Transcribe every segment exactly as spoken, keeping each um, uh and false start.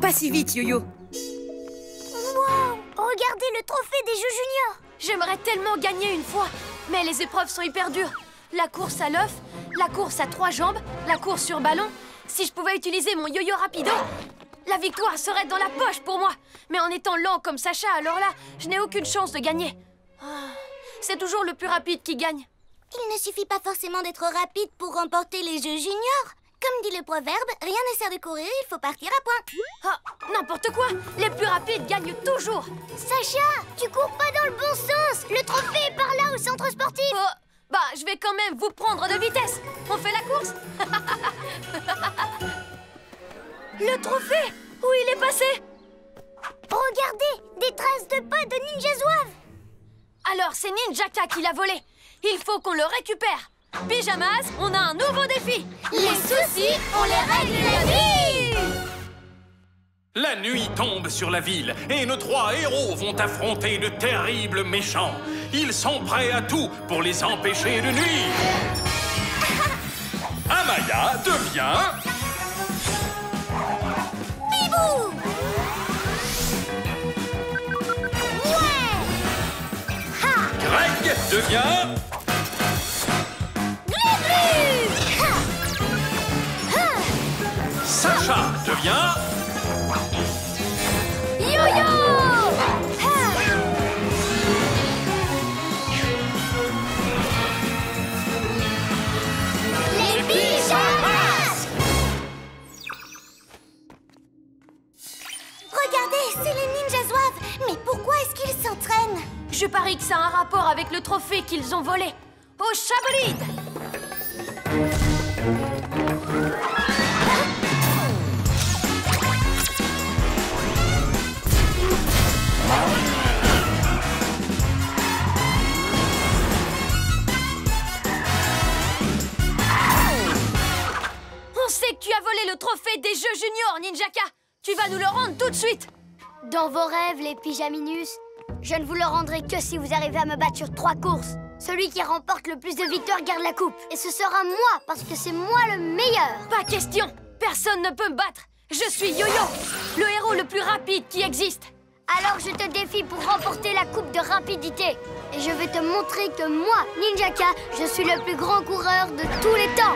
Pas si vite, Yo-Yo. Wow! Regardez le trophée des Jeux Juniors. J'aimerais tellement gagner une fois, mais les épreuves sont hyper dures. La course à l'œuf, la course à trois jambes, la course sur ballon. Si je pouvais utiliser mon yo-yo rapido, la victoire serait dans la poche pour moi. Mais en étant lent comme Sacha, alors là, je n'ai aucune chance de gagner. C'est toujours le plus rapide qui gagne. Il ne suffit pas forcément d'être rapide pour remporter les Jeux Juniors. Comme dit le proverbe, rien ne sert de courir, il faut partir à point. Ah, n'importe quoi. Les plus rapides gagnent toujours. Sacha, tu cours pas dans le bon sens. Le trophée est par là au centre sportif. Oh, bah, je vais quand même vous prendre de vitesse. On fait la course. Le trophée, où il est passé? Regardez, des traces de pas de Ninja Zouave. Alors c'est Ninjaka qui l'a volé. Il faut qu'on le récupère. Pyjamas, on a un nouveau défi. Les soucis, on les règle la nuit. La nuit tombe sur la ville et nos trois héros vont affronter de terribles méchants. Ils sont prêts à tout pour les empêcher de nuire. Amaya devient... Bibou. Ouais. Ha. Greg devient... Sacha devient... Yo-yo! Les pyjamas! Regardez, c'est les Ninja Zouaves. Mais pourquoi est-ce qu'ils s'entraînent? Je parie que ça a un rapport avec le trophée qu'ils ont volé. Au Chabolide! On sait que tu as volé le trophée des Jeux Juniors, Ninjaka. Tu vas nous le rendre tout de suite. Dans vos rêves, les pyjaminus, je ne vous le rendrai que si vous arrivez à me battre sur trois courses. Celui qui remporte le plus de victoires garde la coupe. Et ce sera moi, parce que c'est moi le meilleur. Pas question. Personne ne peut me battre. Je suis Yo-Yo, le héros le plus rapide qui existe. Alors je te défie pour remporter la coupe de rapidité. Et je vais te montrer que moi, Ninjaka, je suis le plus grand coureur de tous les temps.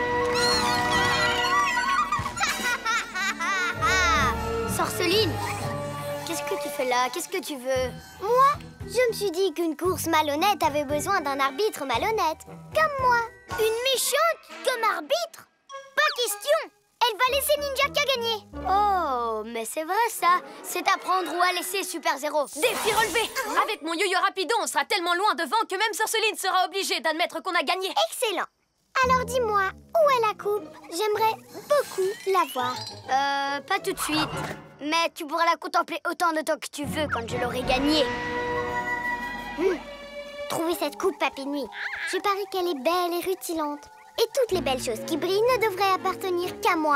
Sorceline, qu'est-ce que tu fais là? Qu'est-ce que tu veux? Moi, je me suis dit qu'une course malhonnête avait besoin d'un arbitre malhonnête. Comme moi. Une méchante comme arbitre? Pas question. Elle va laisser Ninjaka gagner. Oh, mais c'est vrai ça. C'est à prendre ou à laisser Super Zéro. Défi relevé. Avec mon yo-yo rapido, on sera tellement loin devant que même Sorceline sera obligée d'admettre qu'on a gagné. Excellent. Alors dis-moi, où est la coupe? J'aimerais beaucoup la voir. Euh, pas tout de suite. Mais tu pourras la contempler autant de temps que tu veux quand je l'aurai gagnée. Hum. Trouvez cette coupe, Papy Nuit. Je parie qu'elle est belle et rutilante. Et toutes les belles choses qui brillent ne devraient appartenir qu'à moi.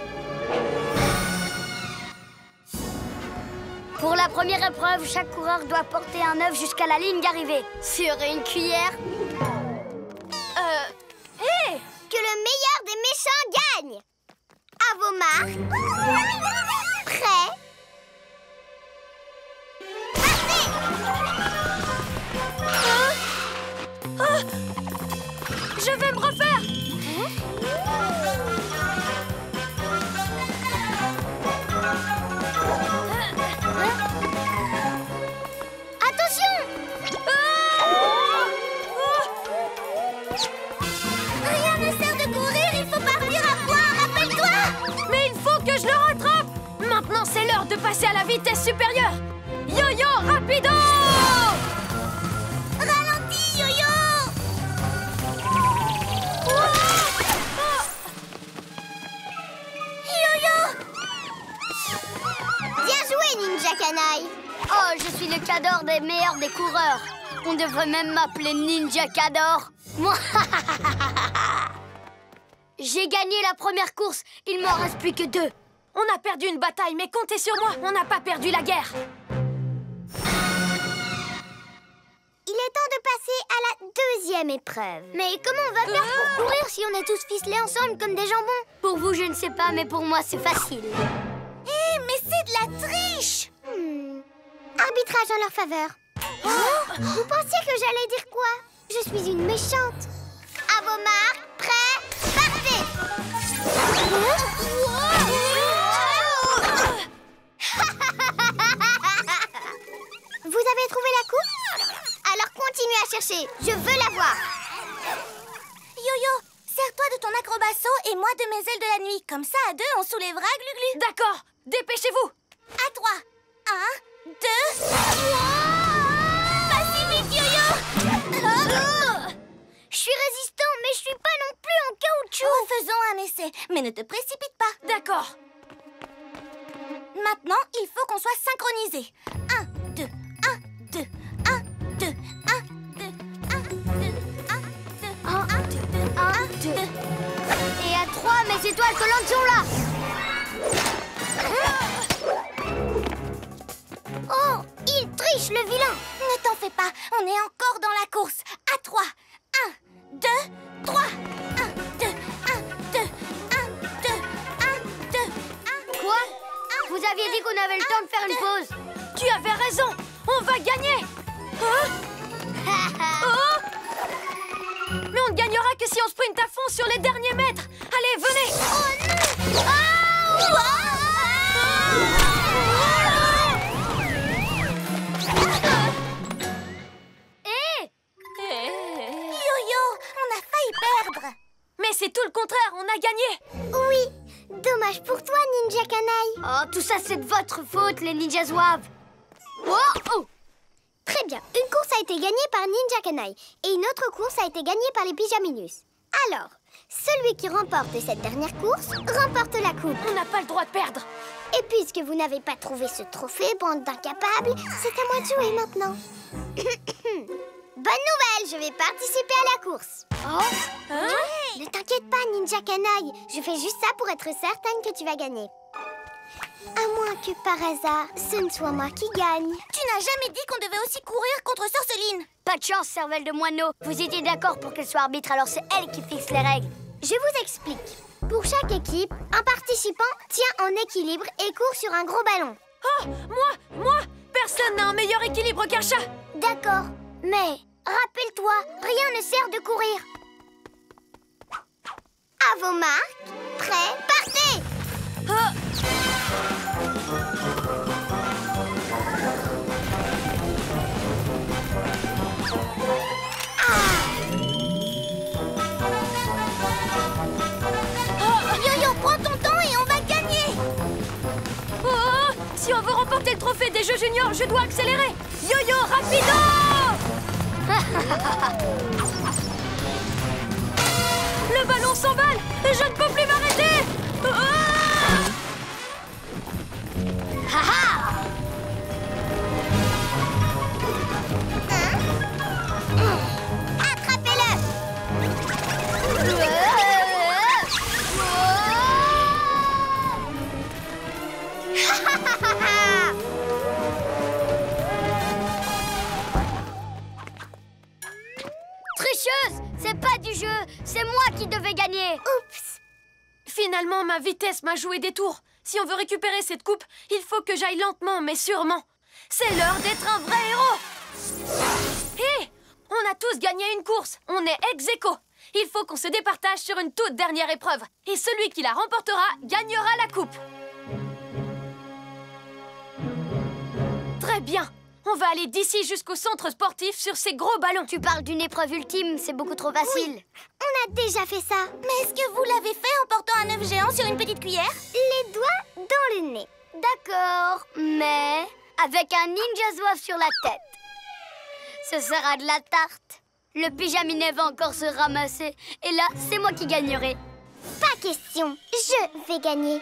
Pour la première épreuve, chaque coureur doit porter un œuf jusqu'à la ligne d'arrivée. Sur une cuillère. Euh... Hé hey! Que le meilleur des méchants gagne. À vos marques. Prêts. Partez. Ah! Ah! Je vais me refaire. Attention. Rien ne sert de courir, il faut partir à point, rappelle-toi. Mais il faut que je le rattrape. Maintenant, c'est l'heure de passer à la vitesse supérieure. Yo-yo rapido. Ralentis, Yo-Yo. Bien joué, Ninja Canaille. Oh, je suis le Cador des meilleurs des coureurs. On devrait même m'appeler Ninja Cador. Moi, j'ai gagné la première course. Il m'en reste plus que deux. On a perdu une bataille, mais comptez sur moi. On n'a pas perdu la guerre. Il est temps de passer à la deuxième épreuve. Mais comment on va faire pour courir si on est tous ficelés ensemble comme des jambons? Pour vous, je ne sais pas, mais pour moi, c'est facile. Hé, mais c'est de la triche. Hmm. Arbitrage en leur faveur. Oh, vous pensiez que j'allais dire quoi? Je suis une méchante. À vos marques, prêts, partez. Vous avez trouvé la coupe? Alors continuez à chercher, je veux la voir. Yo-Yo, sers-toi de ton acrobasso et moi de mes ailes de la nuit. Comme ça, à deux, on soulèvera Glu-Glu. D'accord, dépêchez-vous. À trois. Un, deux... Vas-y vite, Yo-Yo. Je suis résistant, mais je suis pas non plus en caoutchouc. Faisons un essai, mais ne te précipite pas. D'accord. Maintenant, il faut qu'on soit synchronisés. Un, deux, un, deux, un, deux, un, deux, un, deux, un, deux, Un, un, deux, un, un, deux. deux. Et à trois, mes étoiles collantes sont là. Oh, il triche, le vilain. Ne t'en fais pas, on est encore dans la course. À trois. Un, deux, trois. Un, deux, un, deux, un, deux, un, deux, un. Quoi? Vous aviez dit qu'on avait le temps de faire une pause. Tu avais raison. On va gagner. Hein? Oh! Mais on ne gagnera que si on sprinte à fond sur les derniers mètres. Allez, venez. Oh non! Ah! Hé! Yo-Yo, on a failli perdre. Mais c'est tout le contraire, on a gagné. Oui, dommage pour toi, Ninja Canaille. Oh, tout ça, c'est de votre faute, les Ninja Zouaves. Oh, oh. Très bien, une course a été gagnée par Ninja Canaille et une autre course a été gagnée par les Pyjaminus. Alors, celui qui remporte cette dernière course remporte la coupe. On n'a pas le droit de perdre. Et puisque vous n'avez pas trouvé ce trophée, bande d'incapables, c'est à moi de jouer maintenant. Bonne nouvelle, je vais participer à la course. Oh, Hein? ne t'inquiète pas, Ninja Canaille. Je fais juste ça pour être certaine que tu vas gagner. À moins que par hasard, ce ne soit moi qui gagne. Tu n'as jamais dit qu'on devait aussi courir contre Sorceline. Pas de chance, cervelle de moineau. Vous étiez d'accord pour qu'elle soit arbitre, alors c'est elle qui fixe les règles. Je vous explique. Pour chaque équipe, un participant tient en équilibre et court sur un gros ballon. Oh, moi, moi, personne n'a un meilleur équilibre qu'un chat. D'accord, mais rappelle-toi, rien ne sert de courir. À vos marques, prêts, partez! Oh. Yo-Yo, prends ton temps et on va gagner. Oh, si on veut remporter le trophée des Jeux Juniors, je dois accélérer. Yo-Yo, rapido! Le ballon s'emballe et je ne peux plus m'arrêter. Ha ha! Attrapez-le! Tricheuse! C'est pas du jeu! C'est moi qui devais gagner! Oups! Finalement, ma vitesse m'a joué des tours. Si on veut récupérer cette coupe, il faut que j'aille lentement, mais sûrement. C'est l'heure d'être un vrai héros. Hé! On a tous gagné une course. On est ex-aequo. Il faut qu'on se départage sur une toute dernière épreuve. Et celui qui la remportera gagnera la coupe. Très bien. On va aller d'ici jusqu'au centre sportif sur ces gros ballons. Tu parles d'une épreuve ultime, c'est beaucoup trop facile. Oui, on a déjà fait ça. Mais est-ce que vous l'avez fait en portant un œuf géant sur une petite cuillère? Les doigts dans le nez. D'accord, mais avec un ninja zouave sur la tête. Ce sera de la tarte. Le pyjaminet va encore se ramasser. Et là, c'est moi qui gagnerai. Pas question, je vais gagner.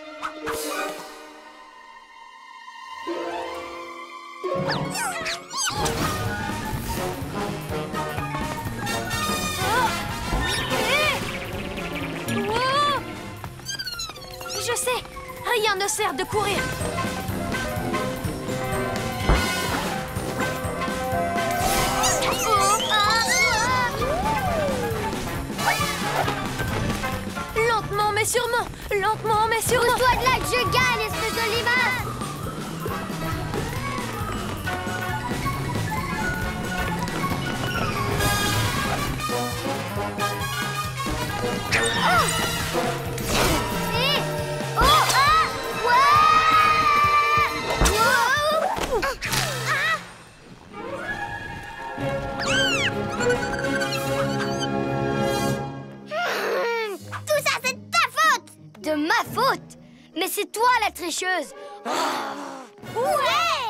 Je sais, rien ne sert de courir. Lentement mais sûrement, lentement mais sûrement. Pousse-toi de là que je gagne, espèce de limace. Et... Oh, ah, ouais. Wow. Ah. Hmm, tout ça, c'est de ta faute. De ma faute? Mais c'est toi la tricheuse. Ouais.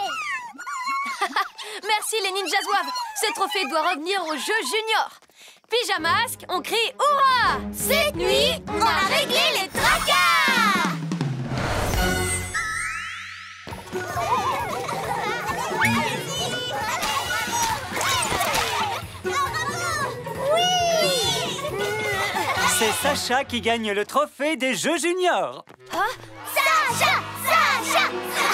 Merci les ninjas zouaves. Ce trophée doit revenir au jeu junior. Pyjamasque, on crie hurrah! Cette nuit, on a réglé les tracas! C'est Sacha qui gagne le trophée des Jeux juniors. Hein? Sacha, Sacha.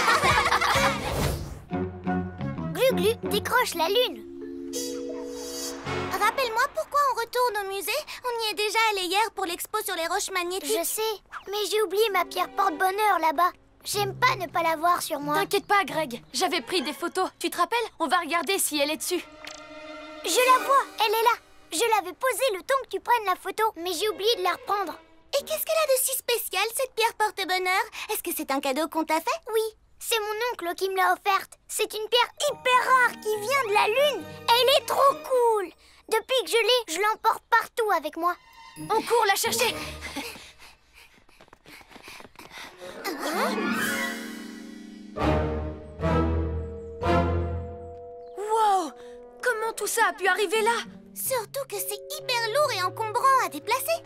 Glu-Glu décroche la lune. Rappelle-moi pourquoi on retourne au musée. On y est déjà allé hier pour l'expo sur les roches magnétiques. Je sais, mais j'ai oublié ma pierre porte-bonheur là-bas. J'aime pas ne pas l'avoir sur moi. T'inquiète pas, Greg. J'avais pris des photos. Tu te rappelles? On va regarder si elle est dessus. Je la vois, elle est là. Je l'avais posée le temps que tu prennes la photo, mais j'ai oublié de la reprendre. Et qu'est-ce qu'elle a de si spécial, cette pierre porte-bonheur? Est-ce que c'est un cadeau qu'on t'a fait? Oui, c'est mon oncle qui me l'a offerte. C'est une pierre hyper rare qui vient de la Lune. Elle est trop cool. Depuis que je l'ai, je l'emporte partout avec moi. On court la chercher. Wow! Comment tout ça a pu arriver là? Surtout que c'est hyper lourd et encombrant à déplacer.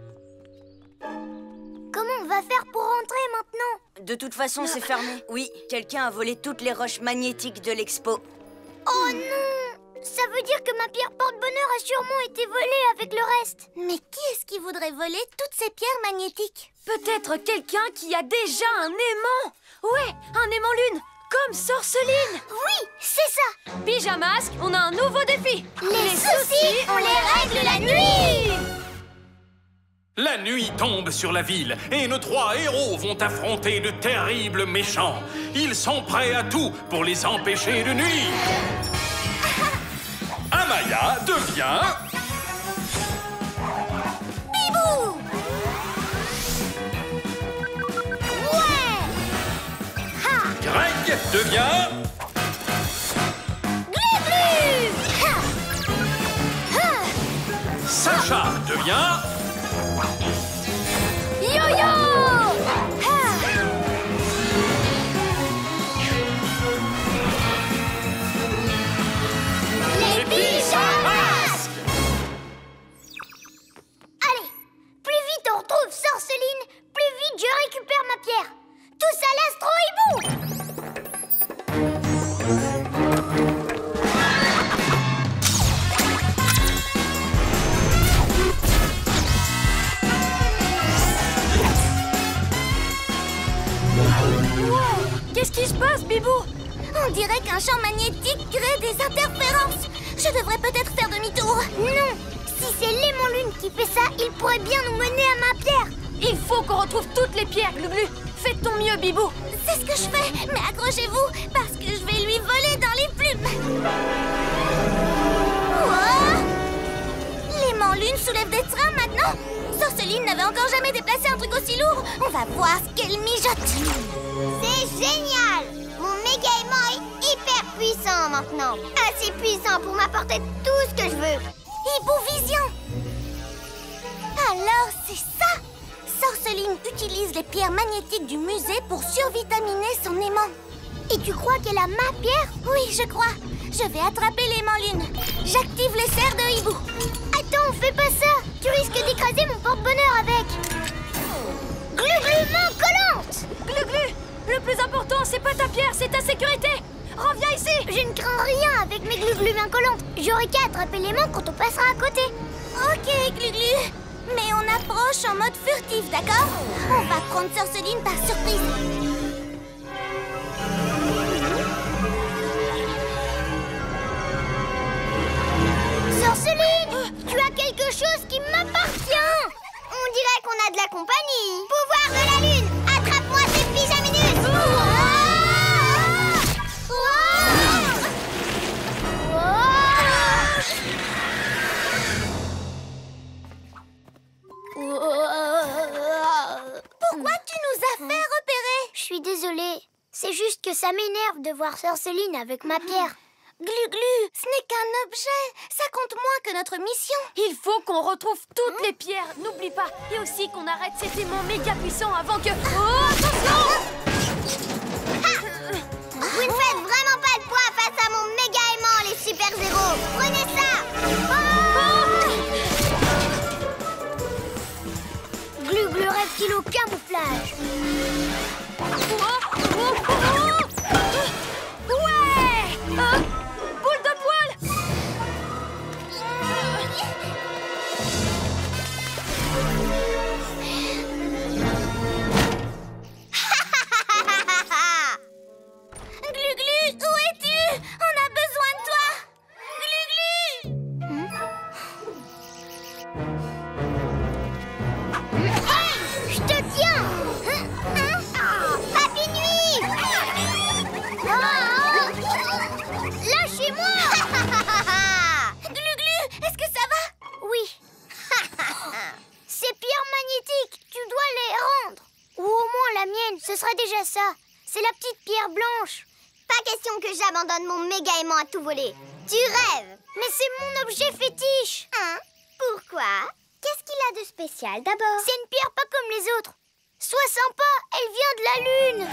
Comment on va faire pour rentrer maintenant? De toute façon, c'est fermé. Oui, quelqu'un a volé toutes les roches magnétiques de l'expo. Oh non! Ça veut dire que ma pierre porte-bonheur a sûrement été volée avec le reste. Mais qui est-ce qui voudrait voler toutes ces pierres magnétiques? Peut-être quelqu'un qui a déjà un aimant. Ouais, un aimant lune, comme Sorceline. Oui, c'est ça. Pyjamasque, on a un nouveau défi. Les soucis, on les règle la nuit. La nuit tombe sur la ville et nos trois héros vont affronter de terribles méchants. Ils sont prêts à tout pour les empêcher de nuire. Amaya devient... Bibou! Ouais. Ha. Greg devient... Glu-Glu. Ha. Ha. Sacha devient... Yo-yo. Ha. Les pyjamas. Allez, plus vite on retrouve Sorceline, plus vite je récupère ma pierre. Tous à l'Astro Hibou. Qu'est-ce qui se passe, Bibou? On dirait qu'un champ magnétique crée des interférences. Je devrais peut-être faire demi-tour. Non, si c'est l'aimant lune qui fait ça, il pourrait bien nous mener à ma pierre. Il faut qu'on retrouve toutes les pierres, Glu-Glu. Fais de ton mieux, Bibou. C'est ce que je fais, mais accrochez-vous, parce que je vais lui voler dans les plumes. Wow! L'aimant lune soulève des trains maintenant. Sorceline n'avait encore jamais déplacé un truc aussi lourd. On va voir ce qu'elle mijote. C'est génial! Mon méga aimant est hyper puissant maintenant. Assez puissant pour m'apporter tout ce que je veux. Hibou-vision! Alors, c'est ça! Sorceline utilise les pierres magnétiques du musée pour survitaminer son aimant. Et tu crois qu'elle a ma pierre? Oui, je crois. Je vais attraper l'aimant lune. J'active les serres de hibou. Attends, fais pas ça! Tu risques d'écraser mon porte-bonheur avec. Glu-Glu main collante! Glu-Glu, le plus important, c'est pas ta pierre, c'est ta sécurité. Reviens ici. Je ne crains rien avec mes Glu-Glu main collantes. J'aurai qu'à attraper l'aimant quand on passera à côté. Ok, Glu-Glu. Mais on approche en mode furtif, d'accord? On va prendre Sorceline par surprise. Sorceline, tu as quelque chose qui m'appartient. On dirait qu'on a de la compagnie. Pouvoir de la lune, attrape-moi ces pyjaminus. Oh, suis désolée. C'est juste que ça m'énerve de voir Sorceline avec ma pierre. Glu-Glu, ce n'est qu'un objet. Ça compte moins que notre mission. Il faut qu'on retrouve toutes les pierres, n'oublie pas. Et aussi qu'on arrête cet aimant méga puissant avant que... Oh, attention! Vous ne faites vraiment pas de poids face à mon méga aimant, les super-héros. Prenez ça. Oh Glu-Glu reptile au camouflage. Oh, oh, oh, oh. Ouais! Hein? Boule de poil! Glu-Glu, où es-tu? On a besoin de toi. Glu-Glu! Hey, je te tiens. Papy Nuit. Lâchez-moi. Glu-Glu, est-ce que ça va? Oui. Ces pierres magnétiques, tu dois les rendre. Ou au moins la mienne, ce serait déjà ça. C'est la petite pierre blanche. Pas question que j'abandonne mon méga aimant à tout voler. Tu rêves. Mais c'est mon objet fétiche. Hein? Pourquoi? Qu'est-ce qu'il a de spécial d'abord? C'est une pierre pas comme les autres. Sois sympa, elle vient de la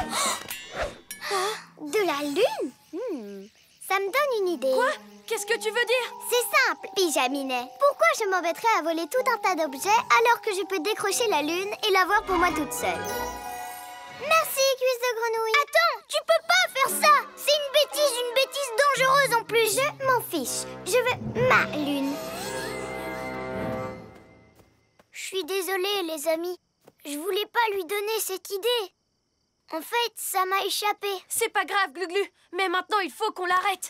lune. De la lune? Hmm. Ça me donne une idée. Quoi? Qu'est-ce que tu veux dire? C'est simple, Pyjaminet. Pourquoi je m'embêterais à voler tout un tas d'objets alors que je peux décrocher la lune et l'avoir pour moi toute seule? Merci, cuisse de grenouille. Attends, tu peux pas faire ça. C'est une bêtise, une bêtise dangereuse en plus. Je m'en fiche. Je veux ma lune. Je suis désolée, les amis. Je voulais pas lui donner cette idée. En fait, ça m'a échappé. C'est pas grave, Glu-Glu. Mais maintenant, il faut qu'on l'arrête.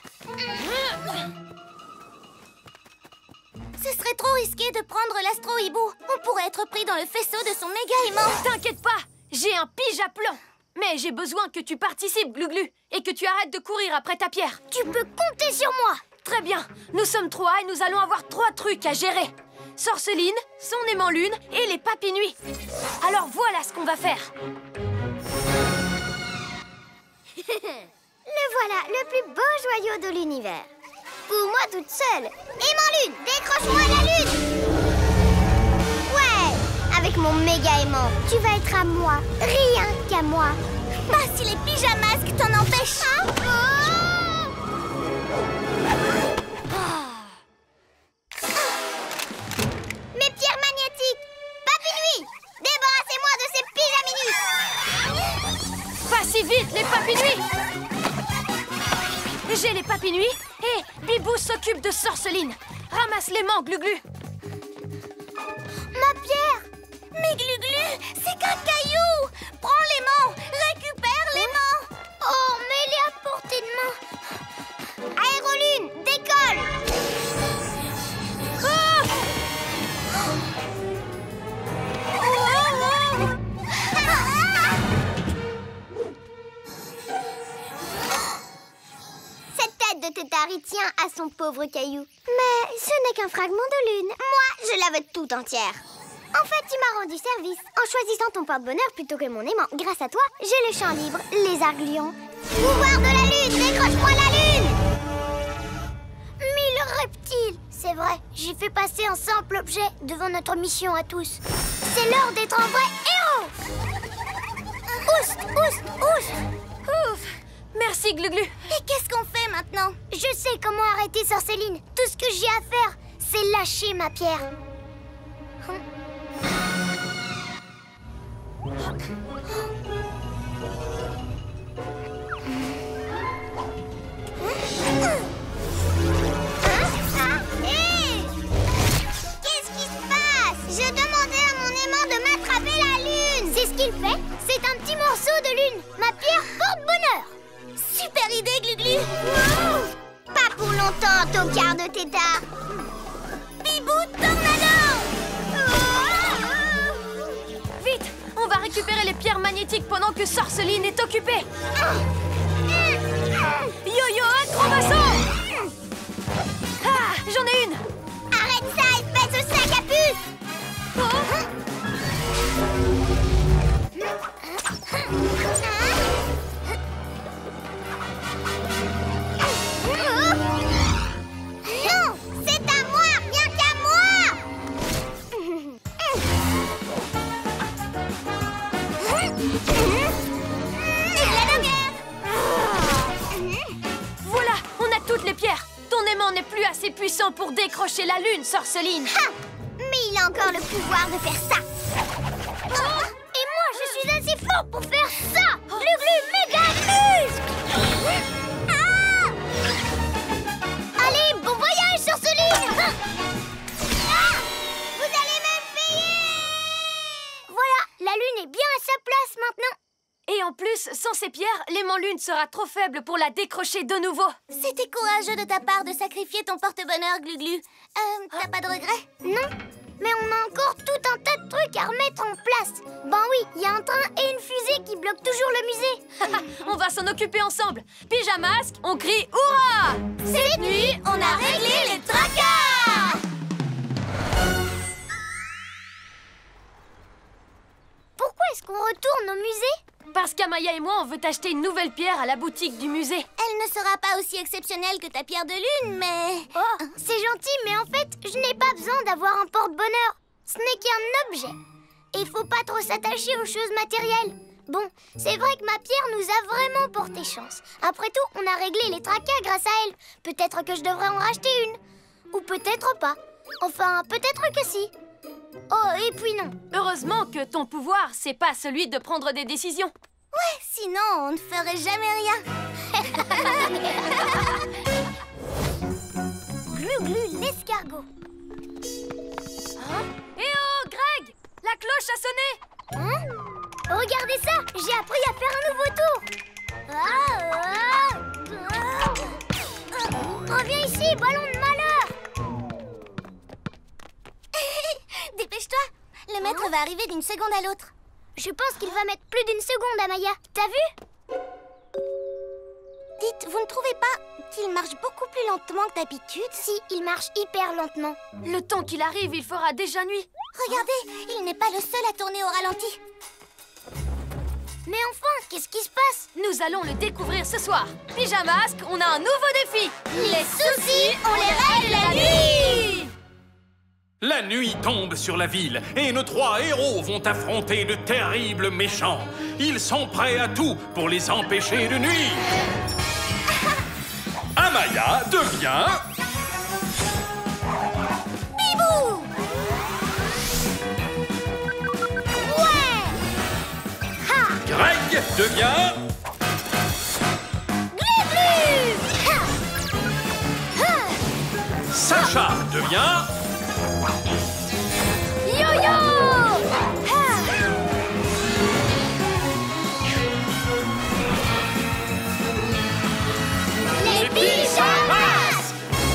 Ce serait trop risqué de prendre l'astro-hibou. On pourrait être pris dans le faisceau de son méga aimant. T'inquiète pas, j'ai un pyjaplan. Mais j'ai besoin que tu participes, Glu-Glu, et que tu arrêtes de courir après ta pierre. Tu peux compter sur moi. Très bien, nous sommes trois et nous allons avoir trois trucs à gérer. Sorceline, son aimant lune et les papy nuits. Alors voilà ce qu'on va faire. Le voilà, le plus beau joyau de l'univers. Pour moi toute seule. Aimant lune, décroche-moi la lune. Ouais, avec mon méga aimant, tu vas être à moi, rien qu'à moi. Pas si les pyjamasques t'en empêchent. Hein? Oh! Mes pierres magnétiques. Papy Nuit, débarrassez-moi de ces pyjaminus. Pas si vite, les papy nuits. J'ai les papy nuits et Bibou s'occupe de Sorceline. Ramasse l'aimant, Glu-Glu. Ma pierre. Mais Glu-Glu, c'est qu'un caillou. Prends l'aimant, récupère l'aimant. Oh, mais elle est à portée de main. Aérolune, décolle. Ah! Cette tête de Tétari tient à son pauvre caillou. Mais ce n'est qu'un fragment de lune. Moi, je la veux tout entière. En fait, tu m'as rendu service en choisissant ton porte-bonheur plutôt que mon aimant. Grâce à toi, j'ai le champ libre, les argulions. Pouvoir de la lune, décroche-moi la lune. Mille reptiles. C'est vrai, j'ai fait passer un simple objet devant notre mission à tous. C'est l'heure d'être un vrai héros. Oust, oust, oust. Ouf! Merci, Glu-Glu. Et qu'est-ce qu'on fait maintenant? Je sais comment arrêter Sorceline. Tout ce que j'ai à faire, c'est lâcher ma pierre. Qu'est-ce qui se passe? Je demandais à mon aimant de m'attraper la lune. C'est ce qu'il fait. C'est un petit morceau de lune. Ma pierre porte-bonheur. Super idée, Glu-Glu. Wow. Pas pour longtemps, tocard de Tétard. Bibou, tornado. Vite, on va récupérer les pierres magnétiques pendant que Sorceline est occupée. Yo-yo, acrobasso. Ah, j'en ai une. Arrête ça, espèce de sac à puce. Oh. La dernière. Voilà, on a toutes les pierres. Ton aimant n'est plus assez puissant pour décrocher la lune, Sorceline. Ha! Mais il a encore le pouvoir de faire ça. Oh! Et moi, je suis assez fort pour faire ça. Glu-glu méga muscle. Ah! Allez, bon voyage, Sorceline. Ah! Vous allez me payer. Voilà, la lune est bien à sa place maintenant. Et en plus, sans ces pierres, l'aimant lune sera trop faible pour la décrocher de nouveau. C'était courageux de ta part de sacrifier ton porte-bonheur, Glu-Glu. Euh, t'as pas de regrets? Non, mais on a encore tout un tas de trucs à remettre en place. Ben oui, il y a un train et une fusée qui bloquent toujours le musée. On va s'en occuper ensemble. Pyjamasque, on crie hurrah! Cette nuit, on a réglé les tracas! Pourquoi est-ce qu'on retourne au musée? Parce qu'Amaya et moi, on veut acheter une nouvelle pierre à la boutique du musée. Elle ne sera pas aussi exceptionnelle que ta pierre de lune, mais... Oh, c'est gentil, mais en fait, je n'ai pas besoin d'avoir un porte-bonheur. Ce n'est qu'un objet. Et il faut pas trop s'attacher aux choses matérielles. Bon, c'est vrai que ma pierre nous a vraiment porté chance. Après tout, on a réglé les tracas grâce à elle. Peut-être que je devrais en racheter une. Ou peut-être pas. Enfin, peut-être que si. Oh, et puis non. Heureusement que ton pouvoir, c'est pas celui de prendre des décisions. Ouais, sinon on ne ferait jamais rien. Glu-glu l'escargot. Hein? Eh oh, Greg! La cloche a sonné! Hein? Regardez ça, j'ai appris à faire un nouveau tour. Ah, ah, ah. Reviens ici, ballon de malheur. Dépêche-toi, le maître va arriver d'une seconde à l'autre. Je pense qu'il va mettre plus d'une seconde, Amaya. T'as vu? Dites, vous ne trouvez pas qu'il marche beaucoup plus lentement que d'habitude? Si, il marche hyper lentement. Le temps qu'il arrive, il fera déjà nuit. Regardez, il n'est pas le seul à tourner au ralenti. Mais enfin, qu'est-ce qui se passe? Nous allons le découvrir ce soir. Pyjamasque, on a un nouveau défi. Les soucis, on les règle la nuit. La nuit tombe sur la ville et nos trois héros vont affronter de terribles méchants. Ils sont prêts à tout pour les empêcher de nuire. Amaya devient... Bibou! Ouais! Ha! Greg devient... Glu-glu! Ha! Ha! Sacha devient... Yo-yo! Ha! Les pyjamas!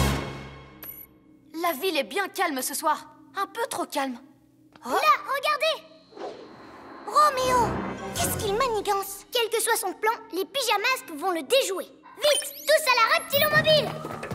La ville est bien calme ce soir. Un peu trop calme. Là, regardez! Roméo, qu'est-ce qu'il manigance? Quel que soit son plan, les pyjamasques vont le déjouer. Vite, tous à la reptilomobile!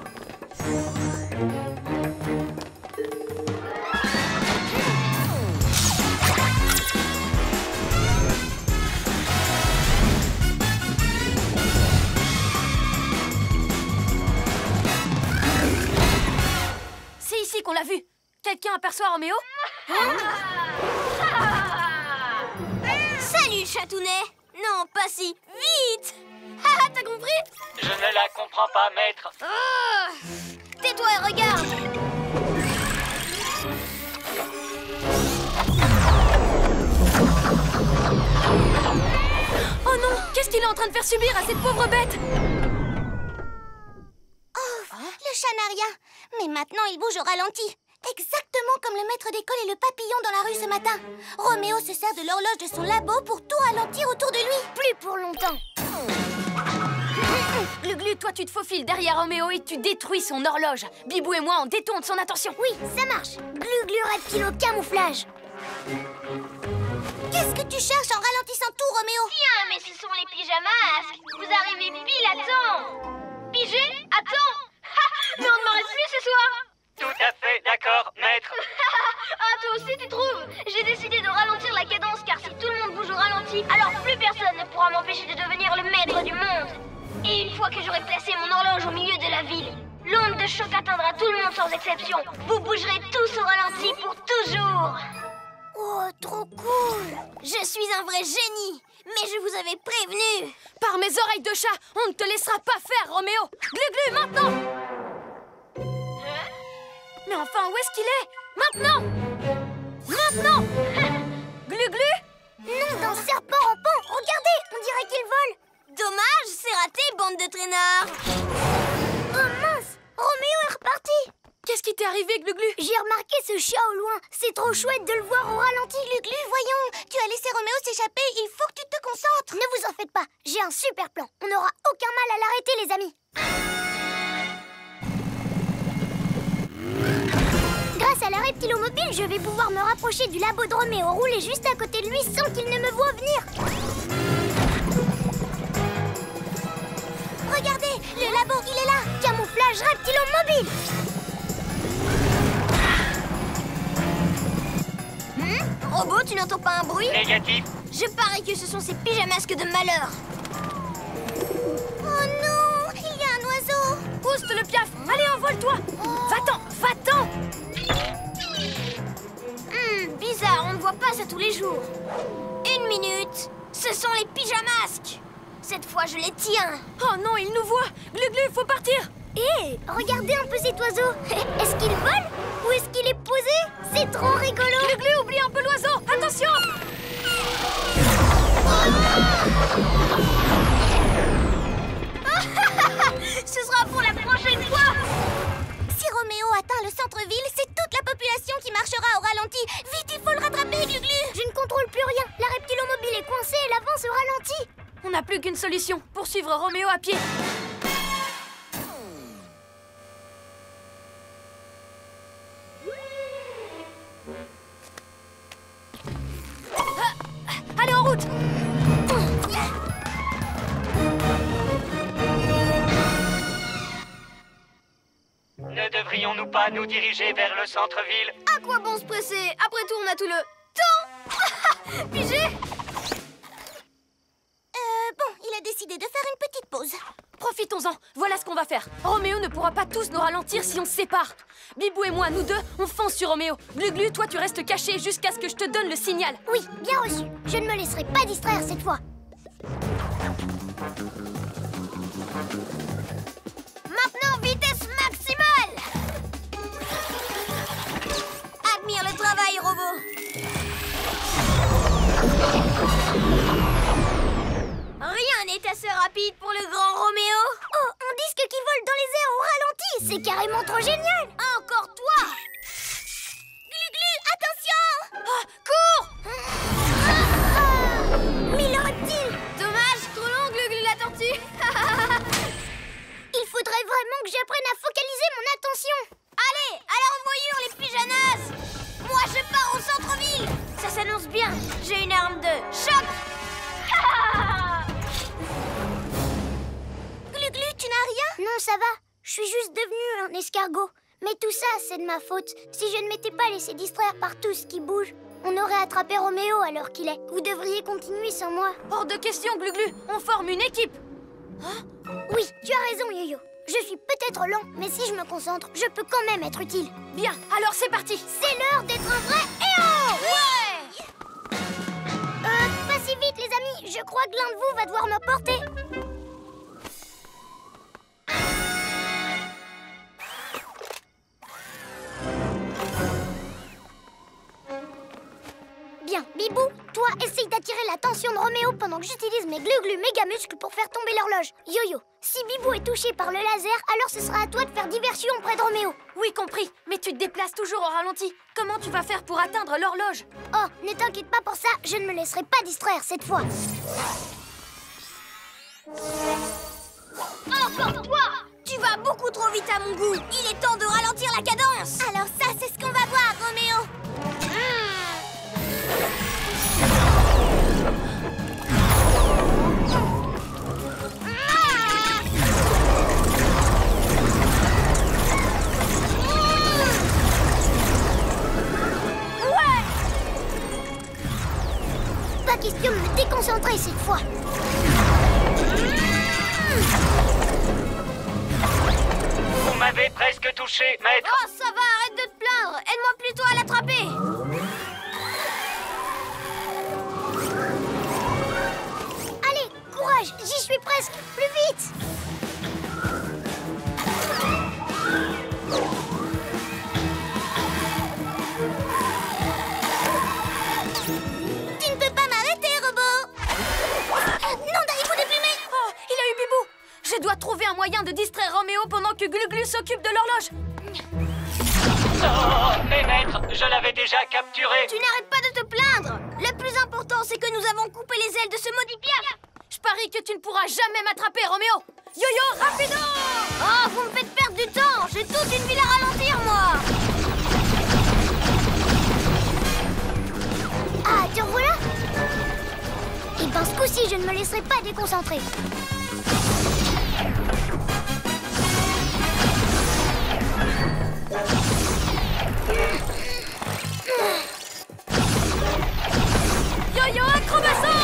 C'est ici qu'on l'a vu. Quelqu'un aperçoit Roméo? Salut, chatounet! Non, pas si vite! Ah, t'as compris? Je ne la comprends pas, maître. Ah, tais-toi et regarde! Oh non! Qu'est-ce qu'il est en train de faire subir à cette pauvre bête? Oh, le chat n'a rien. Mais maintenant, il bouge au ralenti. Exactement comme le maître d'école et le papillon dans la rue ce matin. Roméo se sert de l'horloge de son labo pour tout ralentir autour de lui. Plus pour longtemps. Glu-glu, toi tu te faufiles derrière Roméo et tu détruis son horloge. Bibou et moi, on détourne son attention. Oui, ça marche. Glu-glu reptilo camouflage. Qu'est-ce que tu cherches en ralentissant tout, Roméo? Tiens, mais ce sont les pyjamasques. Vous arrivez pile à temps. Pigé? À temps? Mais on ne m'arrête plus ce soir. Tout à fait, d'accord, maître. Ah, toi aussi tu trouves? J'ai décidé de ralentir la cadence car si tout le monde bouge au ralenti, alors plus personne ne pourra m'empêcher de devenir le maître du monde. Et une fois que j'aurai placé mon horloge au milieu de la ville, l'onde de choc atteindra tout le monde sans exception. Vous bougerez tous au ralenti pour toujours. Oh, trop cool! Je suis un vrai génie! Mais je vous avais prévenu! Par mes oreilles de chat, on ne te laissera pas faire, Roméo! Glu-glu, maintenant! Mais enfin, où est-ce qu'il est? Maintenant! Maintenant! Glu-glu? Non, d'un serpent rampant! Regardez, on dirait qu'il vole! Dommage, c'est raté, bande de traînards. Oh mince! Roméo est reparti! Qu'est-ce qui t'est arrivé, Glu-glu? J'ai remarqué ce chat au loin. C'est trop chouette de le voir au ralenti. Glu-glu, voyons, tu as laissé Roméo s'échapper, il faut que tu te concentres. Ne vous en faites pas, j'ai un super plan. On n'aura aucun mal à l'arrêter, les amis. Grâce à la reptilomobile, je vais pouvoir me rapprocher du labo de Roméo, rouler juste à côté de lui sans qu'il ne me voie venir. Regardez, le labo, il est là. Camouflage reptilomobile. Hmm? Robot, tu n'entends pas un bruit? Négatif. Je parie que ce sont ces pyjamasques de malheur. Oh non, il y a un oiseau. Pousse le piaf. Allez, envole-toi. Va-t'en, va-t'en. Hmm, bizarre, on ne voit pas ça tous les jours. Une minute. Ce sont les pyjamasques. Cette fois, je les tiens. Oh non, il nous voit. Glu-glu, faut partir. Hé, regardez un peu cet oiseau. Est-ce qu'il vole ou est-ce qu'il est posé? C'est trop rigolo. Glu-glu, oublie un peu l'oiseau. Attention. Ce sera pour la prochaine fois. Si Roméo atteint le centre-ville, c'est toute la population qui marchera au ralenti. Vite, il faut le rattraper, Glu-glu. Je ne contrôle plus rien. La reptilomobile est coincée et l'avance au ralenti. On n'a plus qu'une solution. Poursuivre Roméo à pied. Ah, allez, en route. Ne devrions-nous pas nous diriger vers le centre-ville? À quoi bon se presser? Après tout, on a tout le temps. Pigé? Euh, bon, il a décidé de faire une petite pause. Profitons-en. Voilà ce qu'on va faire. Roméo ne pourra pas tous nous ralentir si on se sépare. Bibou et moi, nous deux, on fonce sur Roméo. Glu-glu, toi, tu restes caché jusqu'à ce que je te donne le signal. Oui, bien reçu. Je ne me laisserai pas distraire cette fois. Maintenant, vitesse maximale. Admire le travail, robot. Rien n'est assez rapide pour le grand Roméo. Oh, un disque qui vole dans les airs au ralenti. C'est carrément trop génial. Encore toi. Glu-glu, attention. Ah, cours. Mille reptiles. Dommage, trop long, Glu-glu la tortue. Il faudrait vraiment que j'apprenne à focaliser mon attention. Allez, à la renvoyure, les pyjamas. Moi, je pars au centre-ville. Ça s'annonce bien. J'ai une arme de choc. Glu-glu, tu n'as rien? Non, ça va. Je suis juste devenue un escargot. Mais tout ça, c'est de ma faute. Si je ne m'étais pas laissé distraire par tout ce qui bouge, on aurait attrapé Roméo à l'heure qu'il est. Vous devriez continuer sans moi. Hors de question, Glu-glu. On forme une équipe. Oui, tu as raison, Yo-Yo. Je suis peut-être lent, mais si je me concentre, je peux quand même être utile. Bien, alors c'est parti. C'est l'heure d'être un vrai héros. Ouais. Euh, pas si vite, les amis. Je crois que l'un de vous va devoir me porter. Bien, Bibou, toi, essaye d'attirer l'attention de Roméo pendant que j'utilise mes glu-glu méga muscles pour faire tomber l'horloge. Yo-Yo, si Bibou est touché par le laser, alors ce sera à toi de faire diversion auprès de Roméo. Oui, compris. Mais tu te déplaces toujours au ralenti. Comment tu vas faire pour atteindre l'horloge? Oh, ne t'inquiète pas pour ça, je ne me laisserai pas distraire cette fois. Encore toi. Tu vas beaucoup trop vite à mon goût. Il est temps de ralentir la cadence. Alors ça, c'est ce qu'on va voir, Roméo. Pas question de me déconcentrer cette fois. Vous m'avez presque touché, maître. Oh, ça va, arrête de te plaindre. Aide-moi plutôt à l'attraper. moyen de distraire Roméo pendant que Glu-Glu s'occupe de l'horloge. Non, mes maîtres, je l'avais déjà capturé. Tu n'arrêtes pas de te plaindre. Le plus important, c'est que nous avons coupé les ailes de ce maudit piaf. Je parie que tu ne pourras jamais m'attraper, Roméo. Yo-yo, rapido! Oh, vous me faites perdre du temps. J'ai toute une ville à ralentir, moi. Ah, te revoilà? Et ben, ce coup-ci, je ne me laisserai pas déconcentrer. Yo-yo, acrobasso!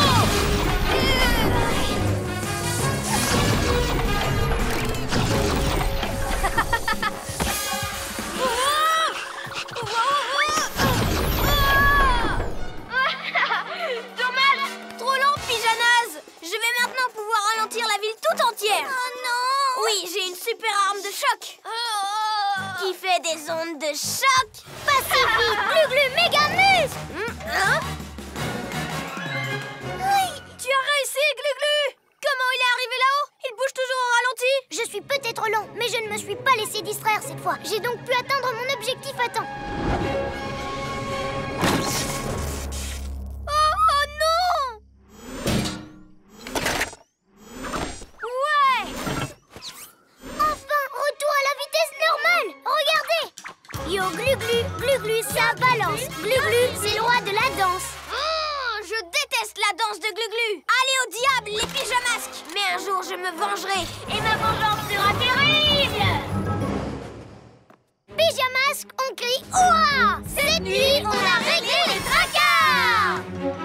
Dommage. Trop lent, Pigeonnaise. Je vais maintenant pouvoir ralentir la ville tout entière. Oh non! Oui, j'ai une super arme de choc. Qui fait des ondes de choc. Pacifique, Glu-Glu, méga muscle! Hein? Tu as réussi, Glu-Glu! Comment il est arrivé là-haut? Il bouge toujours au ralenti. Je suis peut-être lent, mais je ne me suis pas laissé distraire cette fois. J'ai donc pu atteindre mon objectif à temps. Oh, oh non! Ouais! Enfin, retour à la vitesse normale! Regardez! Yo, Glu-Glu, Glu-Glu, ça balance. Glu-Glu, c'est le roi de la danse. Oh, je déteste la danse de Glu-Glu. Allez au diable, les pyjamasques. Mais un jour, je me vengerai. Et ma vengeance sera terrible. Pyjamasque, on crie ouah! Cette nuit, on a réglé les tracas!